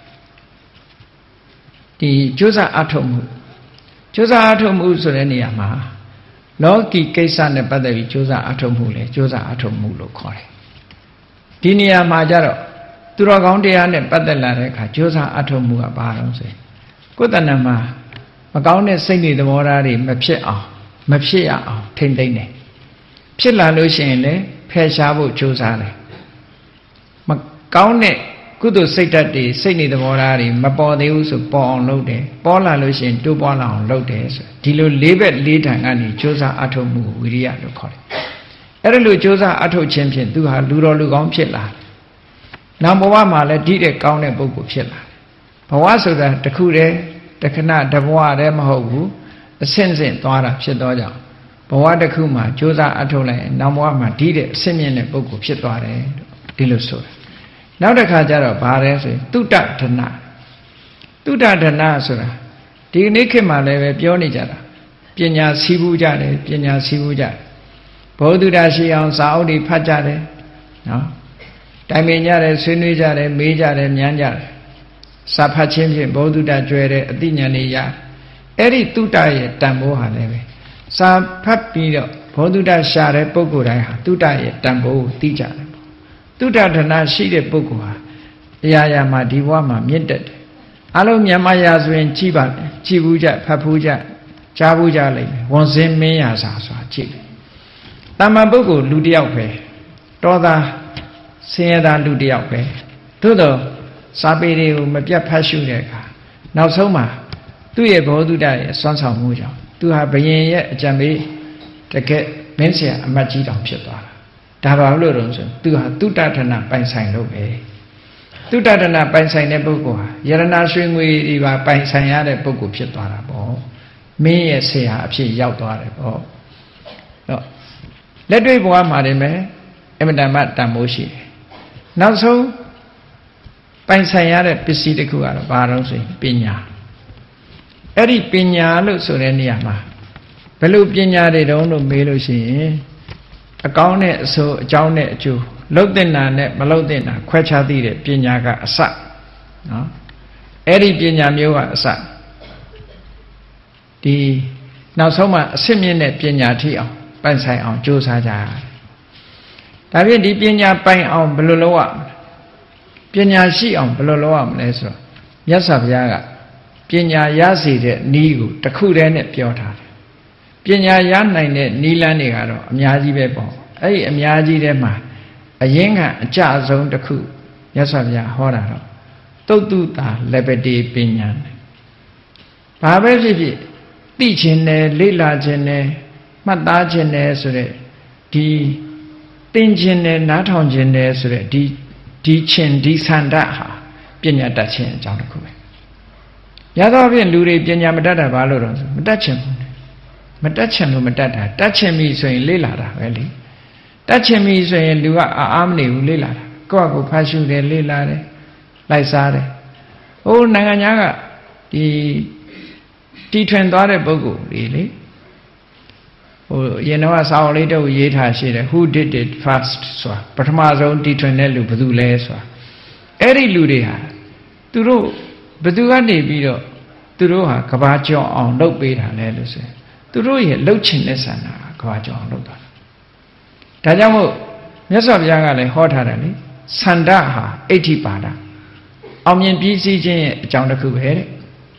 ဒီကြိုးစားအထုတ်မှုဆိုတဲ့နေရာမှာလောကီကိစ္စနဲ့ပတ်သက်ပြီးကြိုးစားအထုတ်မှုလေကြိုးစားအထုတ်မှုလို့ခေါ်တယ်ဒီနေရာမှာကျတော့သူတော်ကောင်းတရားနဲ့ပတ်သက်လာတဲ့အခါကြိုးစားအထုတ်မှုကဘာလို့ဆိုရင်ကိုယ်တဏ္ဍာမှာမကောင်းတဲ့စိတ်တွေသဘောထားတွေမဖြစ်ရအောင်ထိမ့်သိမ့်တယ်ဖြစ်လာလို့ရှိရင်လည်းဖယ်ရှားဖို့ကြိုးစားတယ်မကောင်းတဲ့ကုသိုလ်စိတ်ဓာတ်တွေစိတ်နေသဘောထားတွေမပေါ်သေးဘူးဆိုပေါ်အောင်လုပ်တယ်ပေါ်လာလို့ရှိရင်တိုးပွားလာအောင်လုပ်တယ်ဆိုဒီလို၄ဘက်၄ထံကနေကြိုးစားအထုတ်မှုဝိရိယလို့ခေါ်တယ်အဲ့ဒါလိုကြိုးစားအထုတ်ခြင်းဖြင့်သူဟာလူတော်လူကောင်းဖြစ်လာတယ်နောက်ဘဝမှာလည်းဒီတဲ့ကောင်းတဲ့ပုဂ္ဂိုလ်ဖြစ်လာတယ်ဘဝဆိုတာတခုတည်းတခဏတဘဝတည်းမဟုတ်ဘူးအဆင့်ဆင့်သွားတာဖြစ်တော့ကြောင့်ဘဝတစ်ခုမှာကြိုးစားအထုတ်လိုက်ရင်နောက်ဘဝမှာဒီတဲ့အဆင့်မြင့်တဲ့ပုဂ္ဂိုလ်ဖြစ်သွားတယ်ဒီလိုဆိုတာနောက်တစ်ခါကျတော့ဘာလဲဆိုရင်တုတ္တဒနာဆိုတာဒီနေ့ခေတ်မှာလည်းပဲပြောနေကြတာပညာစီးပူးကြတယ်ဘောဓုတာရှိအောင်စာအုပ်တွေဖတ်ကြတယ်နော်တိုင်ပင်ကြတယ်ဆွေးနွေးကြတယ်မေးကြတယ်မြန်းကြတယ်စာဖတ်ခြင်းဖြင့်ဘောဓုတာကျွဲတဲ့အသိဉာဏ်တွေရအဲ့ဒီတုတ္တရဲ့တန်ဖိုးဟာလည်းပဲစာဖတ်ပြီးတော့ဘောဓုတာရှာတဲ့ပုဂ္ဂိုလ်တိုင်းဟာတုတ္တရဲ့တန်ဖိုးကိုသိကြတယ်တုတ္တဒနာရှိတဲ့ပုဂ္ဂိုလ်ဟာအရာရာမှာဒီဘဝမှာမြင့်တက်တယ်အားလုံးမြန်မာရာဆိုရင်ကြည့်ပါကြည့်ဘူးကြဖတ်ဘူးကြကြားဘူးကြလိမ့်မယ်ဝန်စင်းမင်းရာစာဆိုတာကြည့်တယ်တာမန်ပုဂ္ဂိုလ်လူတစ်ယောက်ပဲတောသားဆင်းရဲသားလူတစ်ယောက်ပဲသို့တော့စာပေတွေကိုမပြတ်ဖတ်ရှုတဲ့အခါနောက်ဆုံးမှာသူ့ရဲ့ဘောဓုတရဲ့စွမ်းဆောင်မှုကြောင့်သူဟာဘယင်ရဲ့အကြံပေးတကယ်မင်းဆရာအမတ်ကြီးတောင်ဖြစ်သွားတာဒါပါလို့တော့ဆိုသူဟာတုတ္တထဏပိုင်ဆိုင်လို့ပဲတုတ္တထဏပိုင်ဆိုင်တဲ့ပုဂ္ဂိုလ်ဟာယရဏရွှေငွေတွေပါပိုင်ဆိုင်ရတဲ့ပုဂ္ဂိုလ်ဖြစ်သွားတာပေါ့မင်းရဲ့ဆရာအဖြစ်ရောက်သွားတယ်ပေါ့တော့လက်တွေ့ဘဝမှာနေမယ်အမတ္တမတန်မိုးရှိတယ်နောက်ဆုံးပိုင်ဆိုင်ရတဲ့ပစ္စည်းတစ်ခုကတော့ဘာလို့ဆိုရင်ပညာအဲ့ဒီပညာလို့ဆိုတဲ့နေရာမှာဘယ်လိုပညာတွေတုံးလို့မေးလို့ရှိရင်အကောင်းနဲ့အဆိုးအကြောင်းနဲ့အကျိုးလှုပ်တဲ့နာနဲ့မလှုပ်တဲ့နာခွဲခြားသိတဲ့ပညာကအစနော်အဲ့ဒီပညာမျိုးကအစဒီနောက်ဆုံးမှအစစ်မြင့်တဲ့ပညာထိအောင်ပိုင်ဆိုင်အောင်ကြိုးစားကြရတယ်ဒါဖြင့်ဒီပညာပိုင်အောင်ဘယ်လိုလုပ်ရမလဲပညာရှိအောင်ဘယ်လိုလုပ်ရမလဲဆိုတော့မြတ်စွာဘုရားကပညာရစေတဲ့နည်းကိုတစ်ခုတည်းနဲ့ပြောထားတယ်ပညာရနိုင်တဲ့နည်းလမ်းတွေကတော့အများကြီးပဲပေါ့အဲ့ဒီအများကြီးထဲမှာအရင်ကအကြအဆုံးတစ်ခုမြတ်စွာဘုရားဟောတာတော့တုတ်တုတာလက်ပတိပညာဘာပဲဖြစ်ဖြစ်သိခြင်းနဲ့လေ့လာခြင်းနဲ့မှတ်သားခြင်းနဲ့ဆိုတဲ့ဒီသင်ခြင်းနဲ့နားထောင်ခြင်းနဲ့ဆိုတဲ့ဒီခြင်းဒီဆန္ဒဟာပညာတတ်ခြင်းအကြောင်းတစ်ခုပဲရသောဖြင့်လူတွေပညာမတတ်တာဘာလို့တော့မတတ်ခြင်းဘူးမတတ်ခြင်းလို့မတတ်တာတတ်ခြင်းပြီဆိုရင်လေ့လာတာပဲလေတတ်ခြင်းပြီဆိုရင်လူကအားမနေဘူးလေ့လာတာကိုယ့်အကိုဖတ်ရှုတယ်လေ့လာတယ်လိုက်စားတယ်ဟိုနိုင်ငံသားကဒီတီထွင်သွားတဲ့ပုဂ္ဂိုလ်တွေလေဟိုရင်တော့စာအုပ်လေးတော့ရေးထားရှိတယ် who did it first ဆိုတာပထမဆုံးတီထွင်တဲ့လူဘယ်သူလဲဆိုတာအဲ့ဒီလူတွေဟာသူတို့ဘယ်သူကနေပြီးတော့သူတို့ဟာကဘာကျော်အောင်လုပ်ပေးတာလဲလို့ဆိုရင်သူတို့ရဲ့လှုပ်ချင်တဲ့ဆန္ဒကဘာကျော်အောင်လုပ်တာဒါကြောင့်မို့မြတ်စွာဘုရားကလည်းဟောထားတယ်လေဆန္ဒဟာအဋ္ဌိပါဒအောင်မြင်ပြီးစီးခြင်းရဲ့အကြောင်းတစ်ခုပဲတဲ့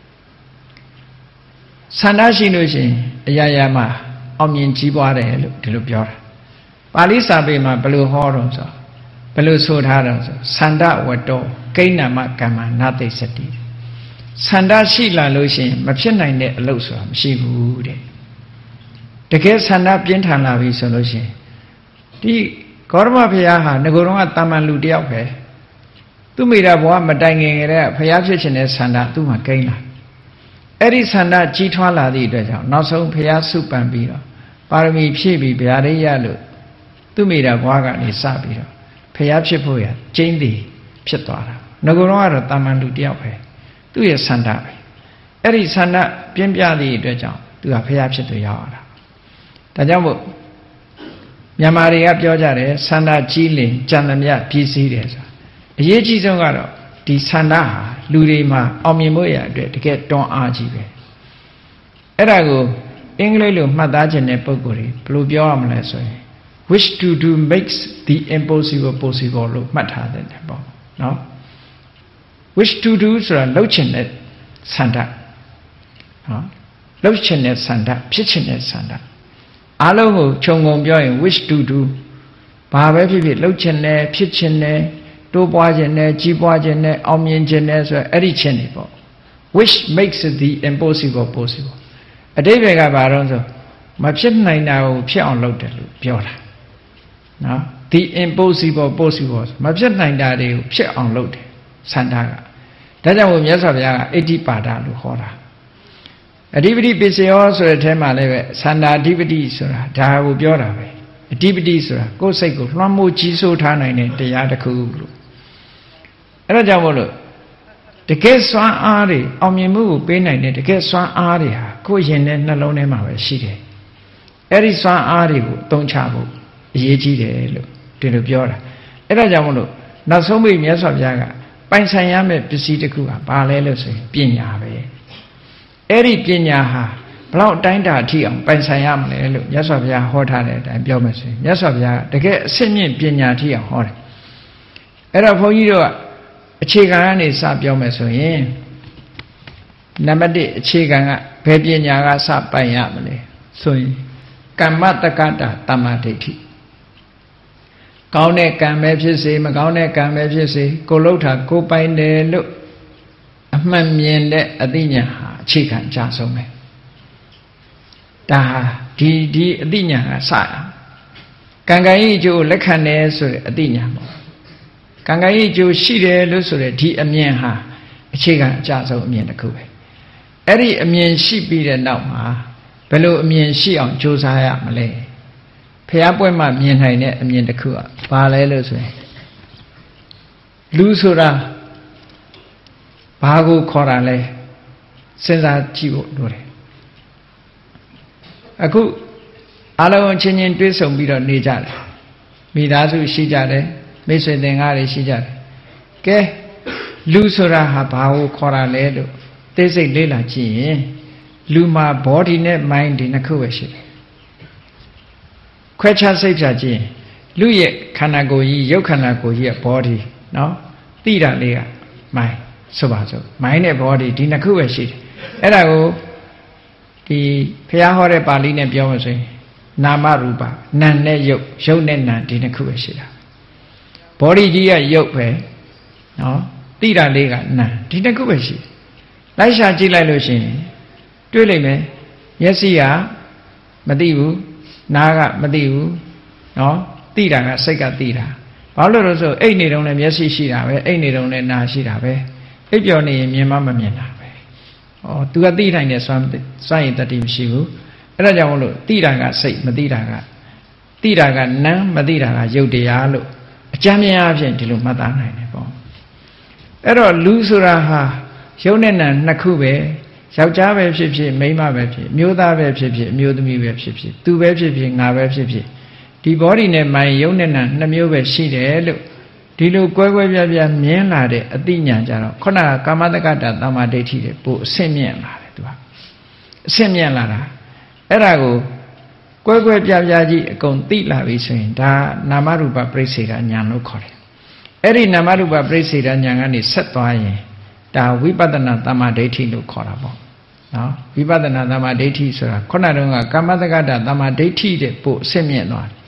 ဆန္ဒရှိလို့ရှိရင်အရာရာမှာအောင်မြင်ကြီးပွားတယ်လို့ဒီလိုပြောတာပါဠိစာပေမှာဘယ်လိုဟောတော့ဆိုဘယ်လိုဆိုထားတော့ဆိုဆန္ဒဝတ္တောကိဏ္ဏမကမ္မနာသိစတိဆန္ဒရှိလာလို့ရှိရင်မဖြစ်နိုင်တဲ့အလုပ်ဆိုတာမရှိဘူးတဲ့တကယ်ဆန္ဒပြင်းထန်လာပြီဆိုလို့ရှိရင်ဒီဂေါရမဘုရားဟာငကိုယ်တော့တာမန်လူတယောက်ပဲသူမိတာဘဝမတိုင်ခင်ကတည်းကဘုရားဖြစ်ခြင်းတဲ့ဆန္ဒသူ့မှာကိန်းလာအဲ့ဒီဆန္ဒကြီးထွားလာသည့်အတွက်ကြောင့်နောက်ဆုံးဘုရားစုပန်ပြီးတော့ပါရမီဖြည့်ပြီးဗျာဒိယလို့သူမိတာဘဝကနေစပြီးတော့ဘုရားဖြစ်ဖို့ရကျင်းသည်ဖြစ်သွားတာငကိုယ်တော့ကတော့တာမန်လူတယောက်ပဲသူ့ရဲ့ဆန္ဒပဲအဲ့ဒီဆန္ဒပြင်းပြသည့်အတွက်ကြောင့်သူကဘုရားဖြစ်သူရောက်လာဒါကြောင့်မို့မြန်မာတွေကပြောကြတယ်ဆန္ဒကြီးလင်ကြံသမျှပြည့်စည်တယ်ဆိုတာအရေးကြီးဆုံးကတော့ဒီဆန္ဒဟာလူတွေမှာအောင်မြင်ဖို့ရအတွက်တကယ်တွန်းအားကြီးပဲအဲ့ဒါကိုအင်္ဂလိပ်လိုမှတ်သားခြင်းတဲ့ပုံကိုယ်တွေဘယ်လိုပြောရမလဲဆိုရင် wish to do makes the impossible possible လို့မှတ်ထားတယ်ပေါ့နော် wish to do ဆိုတာလှုပ်ချင်တဲ့ဆန္ဒနော်လှုပ်ချင်တဲ့ဆန္ဒဖြစ်ချင်တဲ့ဆန္ဒအားလုံးကိုခြုံငုံပြောရင် wish to do ဘာပဲဖြစ်ဖြစ်လှုပ်ချင်တယ်ဖြစ်ချင်တယ်တိုးပွားခြင်းနဲ့ကြီးပွားခြင်းနဲ့အောင်မြင်ခြင်းနဲ့ဆိုအဲ့ဒီခြင်းတွေပေါ့ wish makes the impossible possible အတိပ္ပယ်ကဘာတော့ဆိုမဖြစ်နိုင်တာကိုဖြစ်အောင်လုပ်တယ်လို့ပြောတာနော် the impossible possible မဖြစ်နိုင်တာတွေကိုဖြစ်အောင်လုပ်တယ်ဆန္ဒကဒါကြောင့်မို့မြတ်စွာဘုရားကအဋ္ဌိပါဒလို့ခေါ်တာအဓိပတိပစ္စယောဆိုတဲ့အထဲမှာလည်းပဲဆန္ဒအဓိပတိဆိုတာဒါကိုပြောတာပဲအဓိပတိဆိုတာကိုယ်စိတ်ကိုလွှမ်းမိုးကြီးစိုးထားနိုင်တဲ့တရားတစ်ခုလို့အဲ့ဒါကြောင့်မို့လို့တကယ်စွမ်းအားတွေအောင်မြင်မှုကိုပေးနိုင်တဲ့တကယ်စွမ်းအားတွေဟာကိုယ်ရင်နဲ့နှလုံးထဲမှာပဲရှိတယ်အဲ့ဒီစွမ်းအားတွေကိုအသုံးချဖို့အရေးကြီးတယ်လို့ဒီလိုပြောတာအဲ့ဒါကြောင့်မို့လို့နောက်ဆုံးပိတ်မြတ်စွာဘုရားကပိုင်ဆိုင်ရမယ့်ပစ္စည်းတစ်ခုကဘာလဲလို့ဆိုရင်ပညာပဲအဲ့ဒီပညာဟာဘလောက်တိုင်းတာအထိအောင်ပိုင်ဆိုင်ရမလဲလို့မြတ်စွာဘုရားဟောထားတဲ့အတိုင်းပြောမယ်ဆိုရင်မြတ်စွာဘုရားတကယ်အစစ်မြင့်ပညာအထိအောင်ဟောတယ်အဲ့တော့ဘုန်းကြီးတို့ကအခြေခံကနေစပြောမယ်ဆိုရင် Namadi Chiganga Pepiaga Sapa Yamale so Kamatakata Tamatiti Kaune Kamepsi Magaune Kamepsi Kolota Kopaine look Amamiende Adinya Chikan Jasome Da di Adinya Sa Kangai Jo Lekane Suri Adinya Kangai Jo Shide Lusure Di Amienha Chikan Jaso Mien the Kube Eri Amien Sheep be the Nama Below Amien Shi on Josiah Malay Piapoema Mien Hine Amien the Kua Pale Lusue Lusura Bago Korale Senza Chivo Dore Aku Allo Chinin Twisum Bido Nijale Midazu Shijare Mese Dengari Shijare Ke Lusura Habao Korale This is Lila Chi Luma body net mind in a kuwashi Quecha Saji Luye Kanago Yokanago here body no Tira Lea my Subazo mine body Dina Kuwashi Erago the Piahore Baline Biomase Nama Ruba Nane Yok Shonena Dina Kuwashida Body Dia Yoke no Tira Lega Na Dina Kuwashi Laisha Jila Lucian Dulime Yesia Madiu Naga Madiu no Tira Sega Tira Paulo so ain't it on a Yesi Shira ain't it on a Nashira if your name your mamma Miena or to a Tira in a sign that him Shivu Rajamolo Tira say Madira Tira Nam Madira Yodealo Jamia Gentilu Madana Ero Lusuraha Shonena Nakube, Shauja Webship, Mayma Webship, Muda Webship, Mudami Webship, two Webship, Na Webship. The body name my Yonena, Namu Webship, Dilu Guevia Mienade, Adina Jaro, Kona Kamadagata, Damadeti, Po Semian Lara. Semian Lara. Erago Guevia Yaji, Contila, we say, Da Namaruba Presida, Nyano Kore. Eri Namaruba Presida, Nyangani, set by Da Vipadana Tamadeti no Korabo. Now, Vipadana Tamadeti, Sura, Konarunga, Kamadagada, Tamadeti, the Po Semian.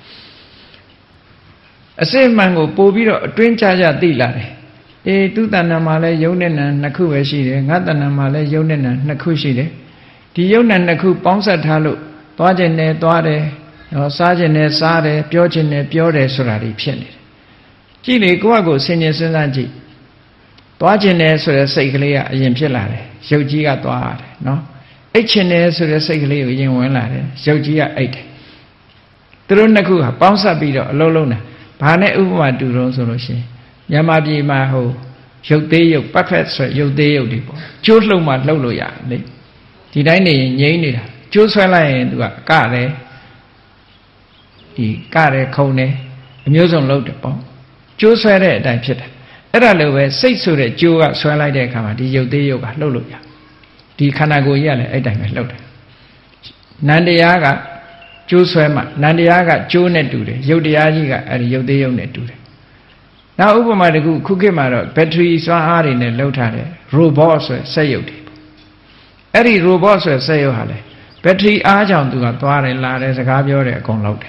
A same mango, Pobiro, twin charger dilare. E Tutana Male, Yonen and Nakuashi, Natana Male, Yonen and Nakushi. The Yonan Naku Ponsa Talu, Tojene, Dore, or Sergeant Sare, Piogene, Piore, Surari, Pianit. Chile, Guago, Senior Senaji. Tojene, so the Saglia, Yempilare, Shogia Toare, no? Hne, so the Saglia, Yemwelare, Shogia 8. Trunaku, Ponsa Bido, Lolona, Pane Uma Duro Solution, Yamabi Maho, Shoteo, Puppets, Yodeo Depot, Chusluma Loloya, did I name Yanida, Chuswella and Gare, the Gare Cone, Muson Lodepot, Chuswella, Dipset. Eralowe, say so that you are swella de Kama, the Yodeoga, Loloya. The Kanago Yale, a diamond load. Nandiaga, Chuswema, Nandiaga, June do the Yodiaga, and Yodeo do. Now, over my good cookie matter, batteries are in a lotare, robots say you. Every robots say you hale. Battery are down to a toire lades a gabiore con load.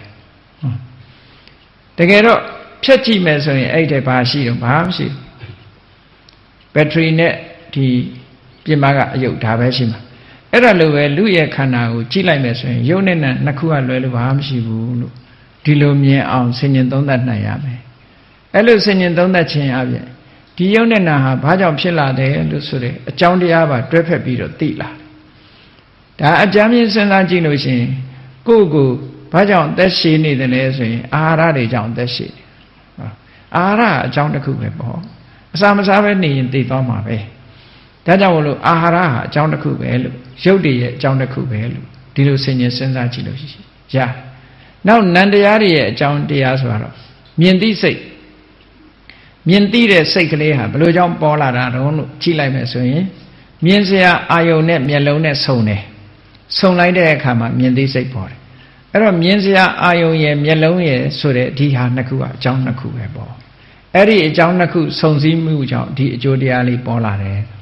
The ghetto. Chachi Mason 8 Bashi, Bahamshi Battery net the Pimaga Yotavashima. Eralowe, Luya Kana, Chile Mason, Yonen, Nakua Lelu Bahamshi, Dilomia on singing down that Nayame. Elo singing down that chain Abia. The Yonena, Bajam Pilla de Lusure, a Joundiaba, Drepe Bido, Tila. Da Jamian Sanagino, go, Bajam, that she need the lesson, Arade John, that she. Ara, John the Kubo. Some Savani in the Doma. Tajawolo, Ahara, John the Kubelu, Shodi, John the Kubelu, Dilu Senior Sensachilo. Ja. Now Nandiari, John Diazwaro. Miendi say. Miendi say Kaleha, Blue John Paula, Chile Messoy. Mienzia, Ionet, Mielone, Sone. So like the Kama, Miendi say Port. Era Mienzia, Ioye, Mielone, so that Diha Nakua, John Naku. Eri John Naku, Sonzi Mujo, Di Jodiali Polare.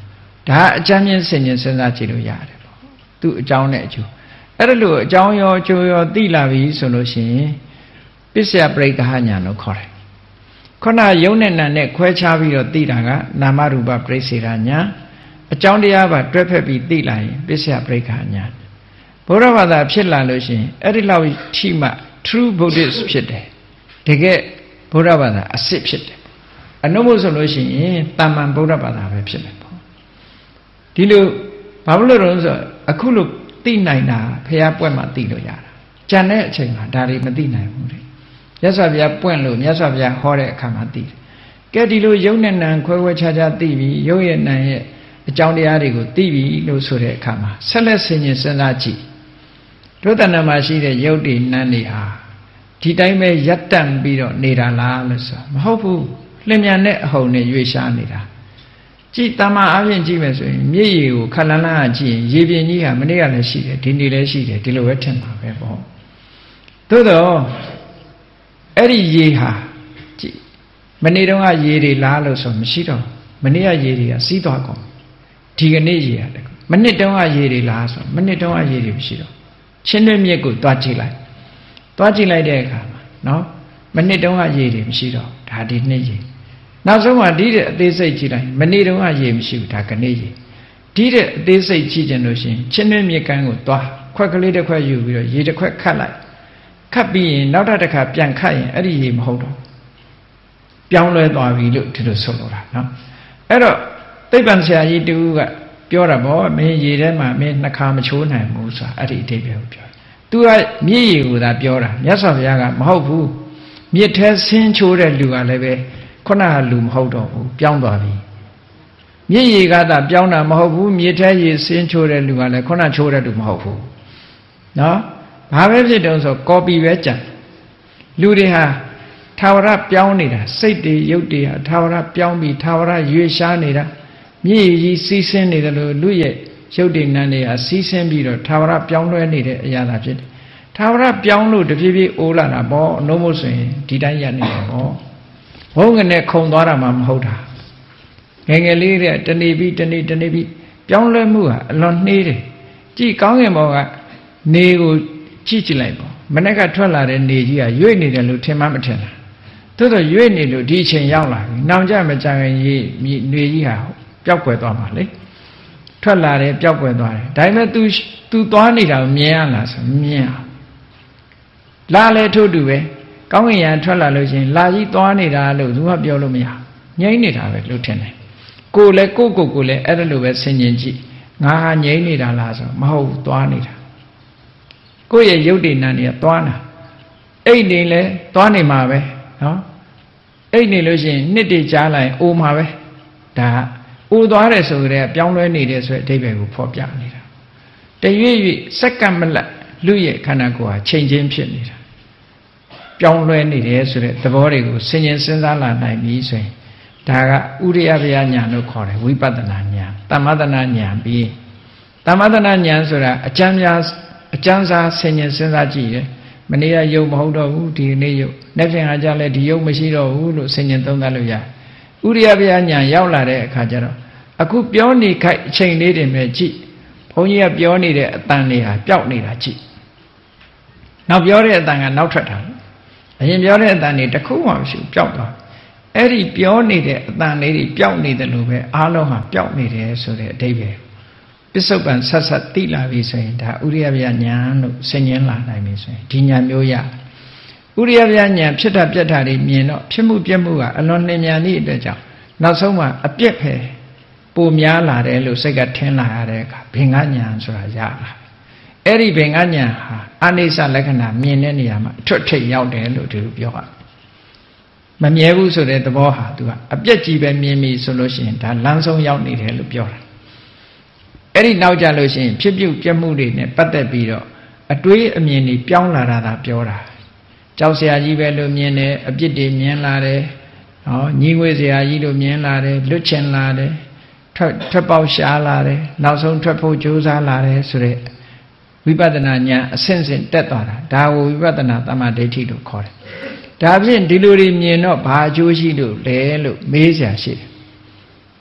ဒါအကျဉ်းချင်းဆင်ញင်စဉ်းစားကြည့်လို့ရတယ်ပေါ့သူ့အကြောင်းနဲ့အကျိုးအဲ့ဒါလို့အကြောင်းရောအကျိုးရောသိလာပြီဆိုလို့ရှိရင်ပစ္စယပရိက္ခညာလို့ခေါ်တယ်ခုနယုံနဲ့နာနဲ့ခွဲခြားပြီးတော့သိတာကနာမရူပပရိစ္ဆေဒညာအကြောင်းတရားပါတွဲဖက်ပြီးသိလာရင်ပစ္စယပရိက္ခညာဘုရားဘာသာဖြစ်လာလို့ရှိရင်အဲ့ဒီလောက်ထိမှ true Buddhist ဖြစ်တယ်တကယ်ဘုရားဘာသာအစစ်ဖြစ်တယ်အနုမို့ဆိုလို့ရှိရင်တာမန်ဘုရားဘာသာပဲဖြစ်မယ်ပေါ့ဒီလိုဘာလို့လဲဆိုအခုလို့သိနိုင်တာဖះပွက်မှသိလို့ရတာကြံတဲ့အချိန်မှာဒါတွေမသိနိုင်ဘူးလေမြတ်စွာဘုရားပွင့်လို့မြတ်စွာဘုရားဟောတဲ့အခါမှာသိတယ်ကဲဒီလိုယုံနဲ့နံခွဲခွဲခြားခြားသိပြီးယုံရဲ့နံရဲ့အကြောင်းတရားတွေကိုသိပြီလို့ဆိုတဲ့အခါမှာဆက်လက်ဆင်ញင်စဉ်းစားကြည့်ဒုတဏ္ဏမှာရှိတဲ့ယုတ်တိနံတွေဟာဒီတိုင်းပဲရပ်တန့်ပြီးတော့နေတာလားလို့ဆိုမဟုတ်ဘူးလျင်မြန်တဲ့အဟုန်နဲ့ရွေ့ရှားနေတာကြည်တမန်အပြင်ကြည့်မယ်ဆိုရင်မြစ်ရေကိုခက်လန်းလန်းကြည့်ရင်ရေပြင်ကြီးဟာမနေ့ကလည်းရှိတယ်ဒီနေ့လည်းရှိတယ်ဒီလိုပဲထင်ပါပဲပေါ့သို့တော့အဲ့ဒီရေဟာကြည်မနေ့တုန်းကရေတွေလားလို့ဆိုမရှိတော့မနေ့ကရေတွေကစီးသွားကုန်ဒီကနေ့ရေရတယ်မနေ့တုန်းကရေတွေလားဆိုမနေ့တုန်းကရေတွေမရှိတော့ချင်းတွင်းမြစ်ကိုတွားကြည့်လိုက်တဲ့အခါမှာနော်မနေ့တုန်းကရေတွေမရှိတော့ဒါဒီနေ့ရေနောက်ဆုံးမှဒီတဲ့အသေးစိတ်ကြည့်လိုက်မနေ့တုန်းကရေမရှိဘူးဒါကနေ့ရေဒီတဲ့အသေးစိတ်ကြည့်ကြလို့ရှင်ချင်းတွင်းမြစ်ကမ်းကိုတွားခွက်ကလေးတစ်ခွက်ယူပြီးတော့ရေတစ်ခွက်ခတ်လိုက်ခတ်ပြီးရင်နောက်တစ်ခါပြန်ခတ်ရင်အဲ့ဒီရေမဟုတ်တော့ပြောင်းလဲသွားပြီလို့ဒီလိုဆိုလိုတာနော်အဲ့တော့သိပ္ပံဆရာကြီးတူကပြောတာပေါ့မင်းရေထဲမှာမင်းနှခါမချိုးနိုင်ဘူးဆိုတာအဲ့ဒီအတိတ်ပဲပြောသူကမြစ်ရေကိုသာပြောတာမြတ်စွာဘုရားကမဟုတ်ဘူးမြစ်ထဲဆင်းချိုးတဲ့လူကလည်းပဲခုနကလူမဟုတ်တော့ဘူးပြောင်းသွားပြီမြစ်ရေကသာပြောင်းတာမဟုတ်ဘူးမြစ်ထဲရေဆင်းချိုးတဲ့လူကလည်းခုနချိုးတဲ့လူမဟုတ်ဘူးနော်ဘာပဲဖြစ်တုံးဆိုကော်ပီပဲကြံလူတွေဟာထာဝရပြောင်းနေတာစိတ်တွေရုပ်တွေဟာထာဝရပြောင်းပြီးထာဝရရွေ့ရှားနေတာမြည်ကြီးစီးဆင်းနေတယ်လို့လူရဲ့ရုပ်တွေနံတွေဟာစီးဆင်းပြီးတော့ထာဝရပြောင်းလဲနေတဲ့အရာသာဖြစ်တယ်ထာဝရပြောင်းလို့တဖြည်းဖြည်းအိုးလာတာပေါ့အနှုံးမို့ဆိုရင်ဒီတိုင်းရနေတယ်ပေါ့ဘုံငနဲ့ခုံသွားတာမှမဟုတ်တာငယ်ငယ်လေးတဲ့တနေပြီးပြောင်းလဲမှုဟာအလွန်နှေးတယ်ကြည်ကောင်းငင်ဘောကနေကိုကြည့်လိုက်ပေါ့မနေ့ကထွက်လာတဲ့နေကြီးကရွေ့နေတယ်လို့ထင်မှမထင်လားသို့တော့ရွေ့နေလို့ဒီအချိန်ရောက်လာပြီနောင်ကြမကြခင်ကြီးနေကြီးဟာပျောက်ကွယ်သွားမှာလေထွက်လာတယ်ပျောက်ကွယ်သွားတယ်ဒါပေမဲ့ तू သွားနေတာကိုမြင်ရလားဆိုမြင်ရလာလဲထို့တူပဲကောင်းကင်ယံထွက်လာလို့ချင်းလာကြီးသွားနေတာလို့သူကပြောလို့မရငြိမ့်နေတာပဲလို့ထင်တယ်ကိုလည်းကိုလည်းအဲ့ဒါလိုပဲဆင်ញင်ကြည့်ငါဟာငြိမ့်နေတာလားဆိုမဟုတ်ဘူးသွားနေတာကိုယ့်ရဲ့ယုတ်တိနံတွေကသွားတာအိတ်နေလဲသွားနေမှာပဲနော်အိတ်နေလို့ရှိရင်နှစ်တည်ကြားလိုက်အိုမှာပဲဒါအိုသွားတယ်ဆိုကြတဲ့ပြောင်းလဲနေတယ်ဆိုတဲ့အဓိပ္ပာယ်ကိုဖော်ပြနေတာတရွေ့ရွေ့စက္ကန့်မလတ်လူရဲ့ခန္ဓာကိုယ်ဟာချိန်ချင်းဖြစ်နေတာပြောင်းလဲနေတယ်ဆိုတဲ့သဘောတွေကိုဆင်ញင်စဉ်းစားလာနိုင်ပြီဆိုရင်ဒါကဥရိယဗျာဉာဏ်လို့ခေါ်တယ်ဝိပဿနာဉာဏ်တမ္မသနာဉာဏ်ပြီးတမ္မသနာဉာဏ်ဆိုတာအကျမ်းစာဆင်ញင်စဉ်းစားကြည့်တယ်မနေ့ကယုံမဟုတ်တော့ဘူးဒီနေ့ယုံနေ့ပြန်ကြလဲဒီယုံမရှိတော့ဘူးလို့ဆင်ញင်သုံးသပ်လို့ရဥရိယဗျာဉာဏ်ရောက်လာတဲ့အခါကျတော့အခုပြောနေခိုက်အချိန်လေးတွေမဲ့ကြည့်ဘုန်းကြီးကပြောနေတဲ့အတန်တွေဟာပျောက်နေတာကြည့်နောက်ပြောတဲ့အတန်ကနောက်ထွက်တာအရင်ပြောတဲ့အတန်တွေတစ်ခုမှမရှိဘူးပျောက်သွားအဲ့ဒီပြောနေတဲ့အတန်လေးတွေပျောက်နေတယ်လို့ပဲအားလုံးဟာပျောက်နေတယ်ဆိုတဲ့အဓိပ္ပာယ်ပစ္စုပန်ဆက်တိလာပြီဆိုရင်ဒါဥရိယဗျာဉာဏ်လို့ဆင်ញင်လာနိုင်ပြီဆိုရင်ဒီဉာဏ်မျိုးရဥရိယဗျာဉာဏ်ဖြစ်တာပြက်တာတွေမြင်တော့ဖြစ်မှုပြက်မှုကအလွန်နှင်းမြန်သည့်အတွက်ကြောင့်နောက်ဆုံးမှအပြက်ပဲပိုများလာတယ်လို့စိတ်ကထင်လာရတဲ့အခါဘင်္ဂဉာဏ်ဆိုတာရလာအဲ့ဒီဘင်္ဂဉာဏ်ဟာအနိစ္စလက္ခဏာမြင်တဲ့နေရာမှာအထွတ်ထိပ်ရောက်တယ်လို့ဒီလိုပြောတာမမြဲဘူးဆိုတဲ့သဘောဟာသူကအပြက်ကြီးပဲမြင်ပြီဆိုလို့ရှိရင်ဒါလမ်းဆုံးရောက်နေတယ်လို့ပြောတာအဲ့ဒီနောက်ကြလို့ရှိရင်ဖြစ်ပြုတ်ပြက်မှုတွေနဲ့ပတ်သက်ပြီးတော့အတွေးအမြင်တွေပြောင်းလာတာသာပြောတာကြောက်စရာကြီးပဲလို့မြင်တယ်အပြစ်တွေမြင်လာတယ်နော်ညီငွေစရာကြီးလို့မြင်လာတယ်လွတ်ချင်လာတယ်ထွက်ပေါက်ရှားလာတယ်နောက်ဆုံးထွက်ဖို့ကြိုးစားလာတယ်ဆိုတဲ့ဝိပဿနာဉာဏ်အဆင့်ဆင့်တက်သွားတာဒါကိုဝိပဿနာသမ္မာဒိဋ္ဌိလို့ခေါ်တယ်ဒါဖြင့်ဒီလိုတွေမြင်တော့ဘာအကျိုးရှိလို့လဲလို့မေးစရာရှိတယ်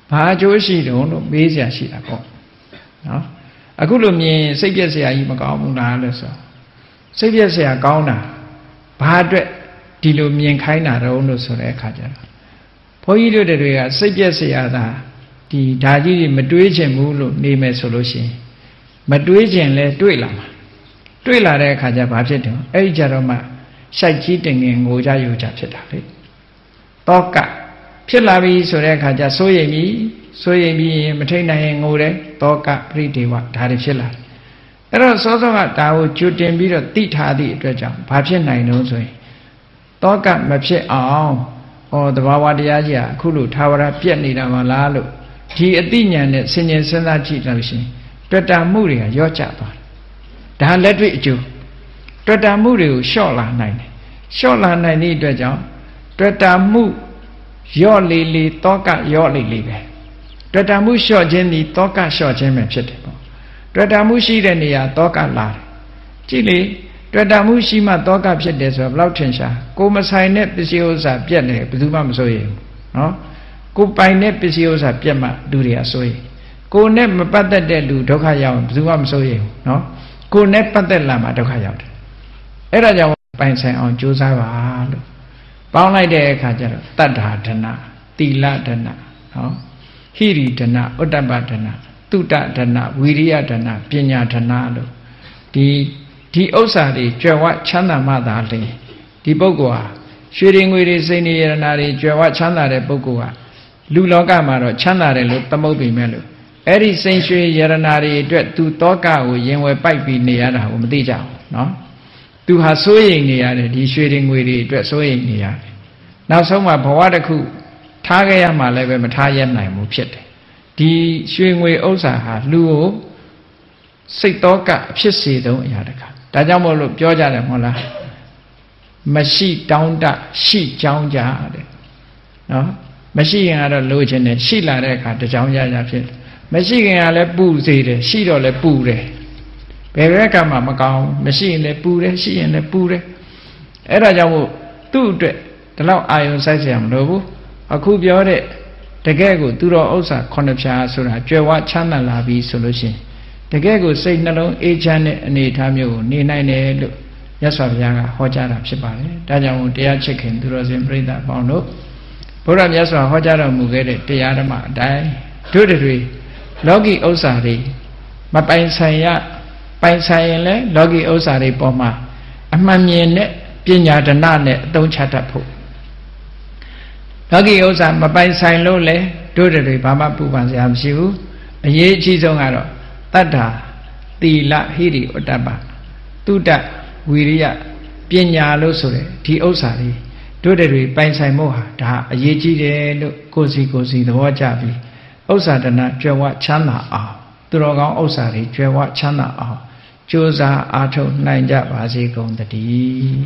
ဘာအကျိုးရှိတုံးလို့မေးစရာရှိတာပေါ့နော်အခုလိုမြင်စိတ်ပြည့်စရာကြီးမကောင်းဘူးလားလို့ဆိုစိတ်ပြည့်စရာကောင်းတာဘာအတွက်ဒီလိုမြင်ခိုင်းတာတုံးလို့ဆိုတဲ့အခါကျတော့ဘုန်းကြီးတို့တွေကစိတ်ပြည့်စရာသာဒီဓာကြီးတွေမတွေးချင်ဘူးလို့နေမယ်ဆိုလို့ရှိရင်မတွေးချင်လဲတွေးလာမှာတွေးလာတဲ့အခါကျဘာဖြစ်တယ်အဲ့ဒီကြတော့မှရှိုက်ကြီးတင်ငင်ငိုကြယူကြဖြစ်တာလေတောကဖြစ်လာပြီဆိုတဲ့အခါကျစိုးရိမ်ပြီးမထိန်နိုင်ရင်ငိုတယ်တောကပရိဒေဝဒါတွေဖြစ်လာတယ်အဲ့တော့စောစောကဒါကိုကြိုတင်ပြီးတော့တိထားသည့်အတွက်ကြောင့်ဘာဖြစ်နိုင်လို့ဆိုရင်တောကမဖြစ်အောင်သဘာဝတရားကြီးကအခုလိုသာဝရပြက်နေတာမလားလို့ဒီအတိညာနဲ့ဆင်ញင်စဉ်းစားကြည့်လို့ရှိရင်တွေ့တာမှုတွေကရော့ကျသွားတယ်ဒါလက်တွေ့အကျိုးတွေ့တာမှုတွေကိုလျှော့လာနိုင်တယ်လျှော့လာနိုင်တဲ့အတွက်ကြောင့်တွေ့တာမှုရော့လေတောကရော့လေပဲတွေ့တာမှုလျှော့ခြင်းဒီတောကလျှော့ခြင်းပဲဖြစ်တယ်ပေါ့တွေ့တာမှုရှိတဲ့နေရာတောကလာတယ်ကြည့်လေတွေ့တာမှုရှိမှတောကဖြစ်တယ်ဆိုတော့ဘယ်လောက်ထင်ရှားကိုမဆိုင်တဲ့ပစ္စည်းဥစ္စာပြက်တယ်ဘယ်သူမှမစိုးရိမ်ဘူးနော်ကိုပိုင်တဲ့ပစ္စည်းဥစ္စာပြက်မှလူတွေကစိုးရိမ်ကိုနဲ့မပတ်သက်တဲ့လူဒုက္ခရောက်ဘယ်သူမှမစိုးရိမ်ဘူးနော်ကိုနဲ့ပတ်သက်လာမှဒုက္ခရောက်တယ်အဲ့ဒါကြောင့်ပိုင်ဆိုင်အောင်ကြိုးစားပါလို့ပေါင်းလိုက်တဲ့အခါကျတော့တတ္ထာဒနာသီလဒနာနော်ဟိရိဒနာဥတ္တပဒနာတုတ္တဒနာဝိရိယဒနာပညာဒနာလို့ဒီဥစ္စာတွေကြွယ်ဝချမ်းသာမှသာလေဒီပုဂ္ဂိုလ်ဟာရွှေတွေငွေတွေစိန်တွေယရနာတွေကြွယ်ဝချမ်းသာတဲ့ပုဂ္ဂိုလ်ဟာလူလောကမှာတော့ချမ်းသာတယ်လို့သမုတ်ပြီမဲ့လို့အဲ့ဒီစိန်ရွှေယရနာတွေအတွက်သူတောကကိုရင်ဝယ်ပိုက်ပြီးနေရတာကိုမသိကြဘူးနော်သူဟာစိုးရိမ်နေရတယ်ဒီရွှေတွေငွေတွေအတွက်စိုးရိမ်နေရတယ်နောက်ဆုံးမှာဘဝတစ်ခုထားခဲ့ရမှလည်းပဲမထားရနိုင်ဘူးဖြစ်တယ်ဒီရွှေငွေဥစ္စာဟာလူကိုစိတ်တောကအဖြစ်စေတုံးအရာတခါဒါကြောင့်မို့လို့ပြောကြတယ်မဟုတ်လားမရှိတောင်းတရှိကြောင်းကြတဲ့နော်မရှိရင်ကတော့လိုချင်တယ်ရှိလာတဲ့အခါတကြောင်းရရဖြစ်မရှိခင်ကလည်းပူစေတယ်ရှိတော့လည်းပူတယ်ဘယ်ဘက်ကမှမကောင်းမရှိရင်လည်းပူတယ်ရှိရင်လည်းပူတယ်အဲ့ဒါကြောင့်မို့သူ့အတွက်ဒီလောက်အာယုံစိုက်เสียမလို့ဘူးအခုပြောတဲ့တကယ်ကိုသူတော်ဥစ္စာခုနှစ်ဖြာဆိုတာကြွယ်ဝချမ်းသာလာပြီဆိုလို့ရှိရင်တကယ်ကိုစိတ်နှလုံးအေးချမ်းတဲ့အနေအထားမျိုးကိုနေနိုင်တယ်လို့မြတ်စွာဘုရားကဟောကြားတာဖြစ်ပါတယ်ဒါကြောင့်တရားချစ်ခင်သူတော်စင်ပြိဿအပေါင်းတို့ဘုရားမြတ်စွာဟောကြားတော်မူခဲ့တဲ့တရားဓမ္မအတိုင်းတို့တွေလောကီဥစ္စာတွေမပိုင်ဆိုင်ရပိုင်ဆိုင်ရင်လည်းလောကီဥစ္စာတွေပေါ်မှာအမှန်မြင်တဲ့ပညာဒနာနဲ့အသုံးချတတ်ဖို့လောကီဥစ္စာမပိုင်ဆိုင်လို့လေတို့တွေဘာမှပူပန်စရာမရှိဘူးအရေးအကြီးဆုံးကတော့တတ္ထာသီလဟိရိဥတ္တပတုတ္တဝိရိယပညာလို့ဆိုတဲ့ဒီဥစ္စာတွေတို့တွေပိုင်ဆိုင်မှုဟာဒါအရေးကြီးတယ်လို့ကိုယ်စီသဘောကျပြီးဥစ္စာဒနာကြွယ်ဝချမ်းသာအောင်သူတော်ကောင်းဥစ္စာတွေကြွယ်ဝချမ်းသာအောင်ကြိုးစားအားထုတ်နိုင်ကြပါစေကုန်သတည်း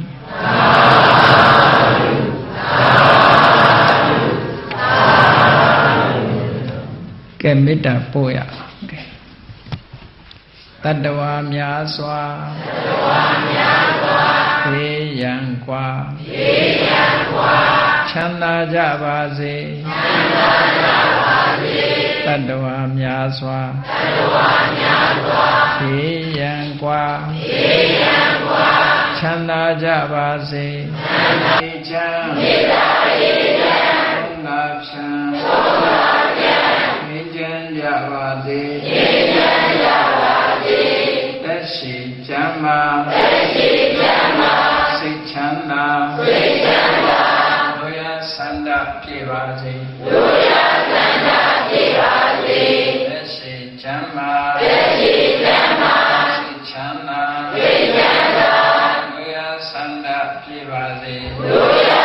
ကဲမေတ္တာပို့ရတတ္တဝါများစွာဘေးရန်ကွာချမ်းသာကြပါစေတတ္တဝါများစွာဘေးရန်ကွာချမ်းသာကြပါစေချမ်းမေတ္တာအေးချမ်းငါဖြံကြပါစေသက်ရှိချမ်းသာစိတ်ချမ်းသာလူရဆန္ဒပြေပါစေသက်ရှိချမ်းသာစိတ်ချမ်းသာလူရဆန္ဒပြေပါစေဘု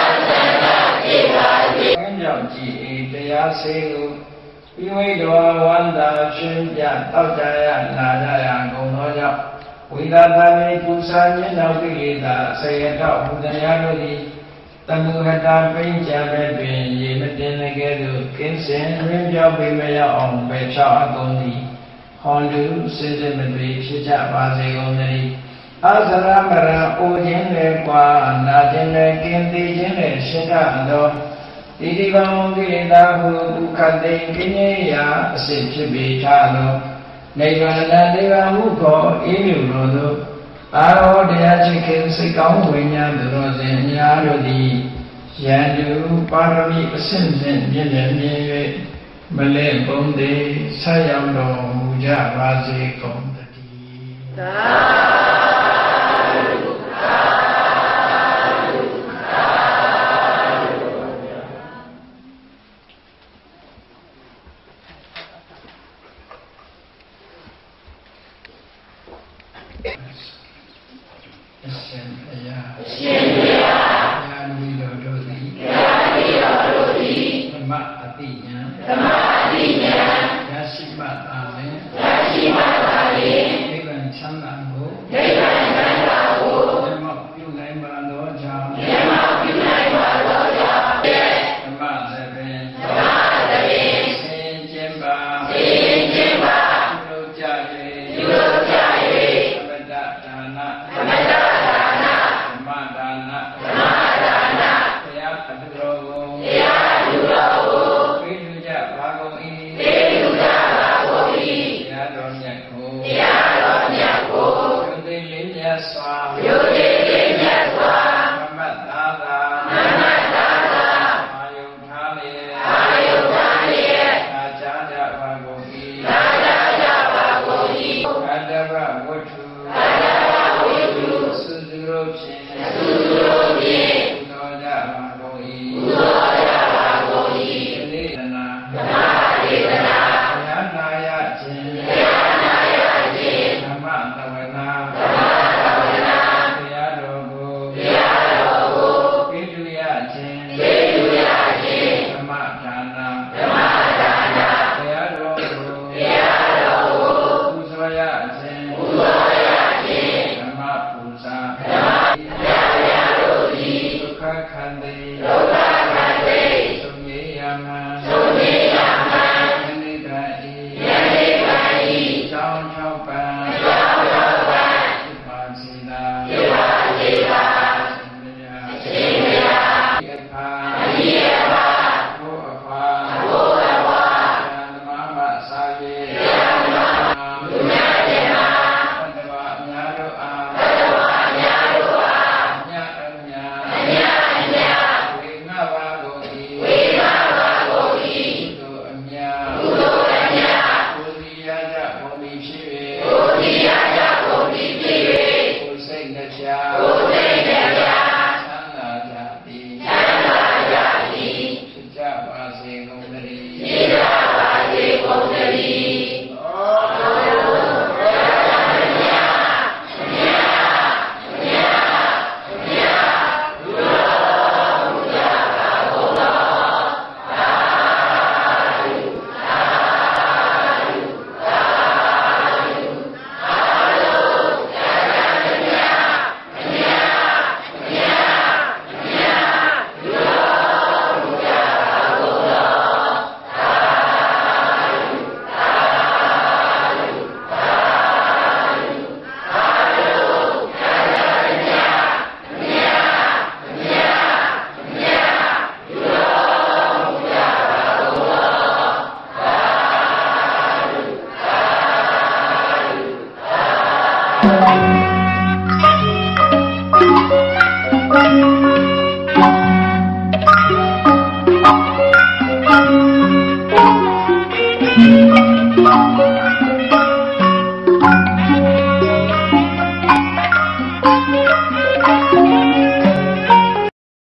န်းကြောင့်ကြည်တရားစေကိုဤဝိတောဝန္တာရှင်ပြတောက်ကြရနာကြရကုန်သောကြောင့်ဝိသသမေကုသမျက်နှာကိလေသာဆေယတောဘုဒ္ဓရာတို့သည်တမုဟတာပိဉ္စမဲ့တွင်ရေမတင်လည်းကဲ့သို့ကင်းစင်ရင်းပြောင်းပေမရောက်အောင်ပဲဖြောင်းအကုန်သည်ဟောတုစေစမတွေဖြစ်ကြပါစေကုန်သတည်းအသရမရအိုခြင်းလည်းကွာနာခြင်းလည်းကင်းသေးခြင်းလည်းရှင်းတတ်သောတိတိပေါင်းကိလေသာဟုဒုက္ခတိကိဉ္စရာအစစ်ဖြစ်ပေထသောနိဗ္ဗာန်တေဝမှုခေါ်အေးမြူတော်သို့အာရောတရားချစ်ခင်စိတ်ကောင်းဝိညာဉ်တော်စဉ်အများတို့သည်ယန္တုပါရမီအစဉ်စဉ်မြင့်မြတ်မြင်၍မလဲပုံသေးဆက်ရောက်တော်မူကြပါစေကုန်သတည်းသာ Thank you.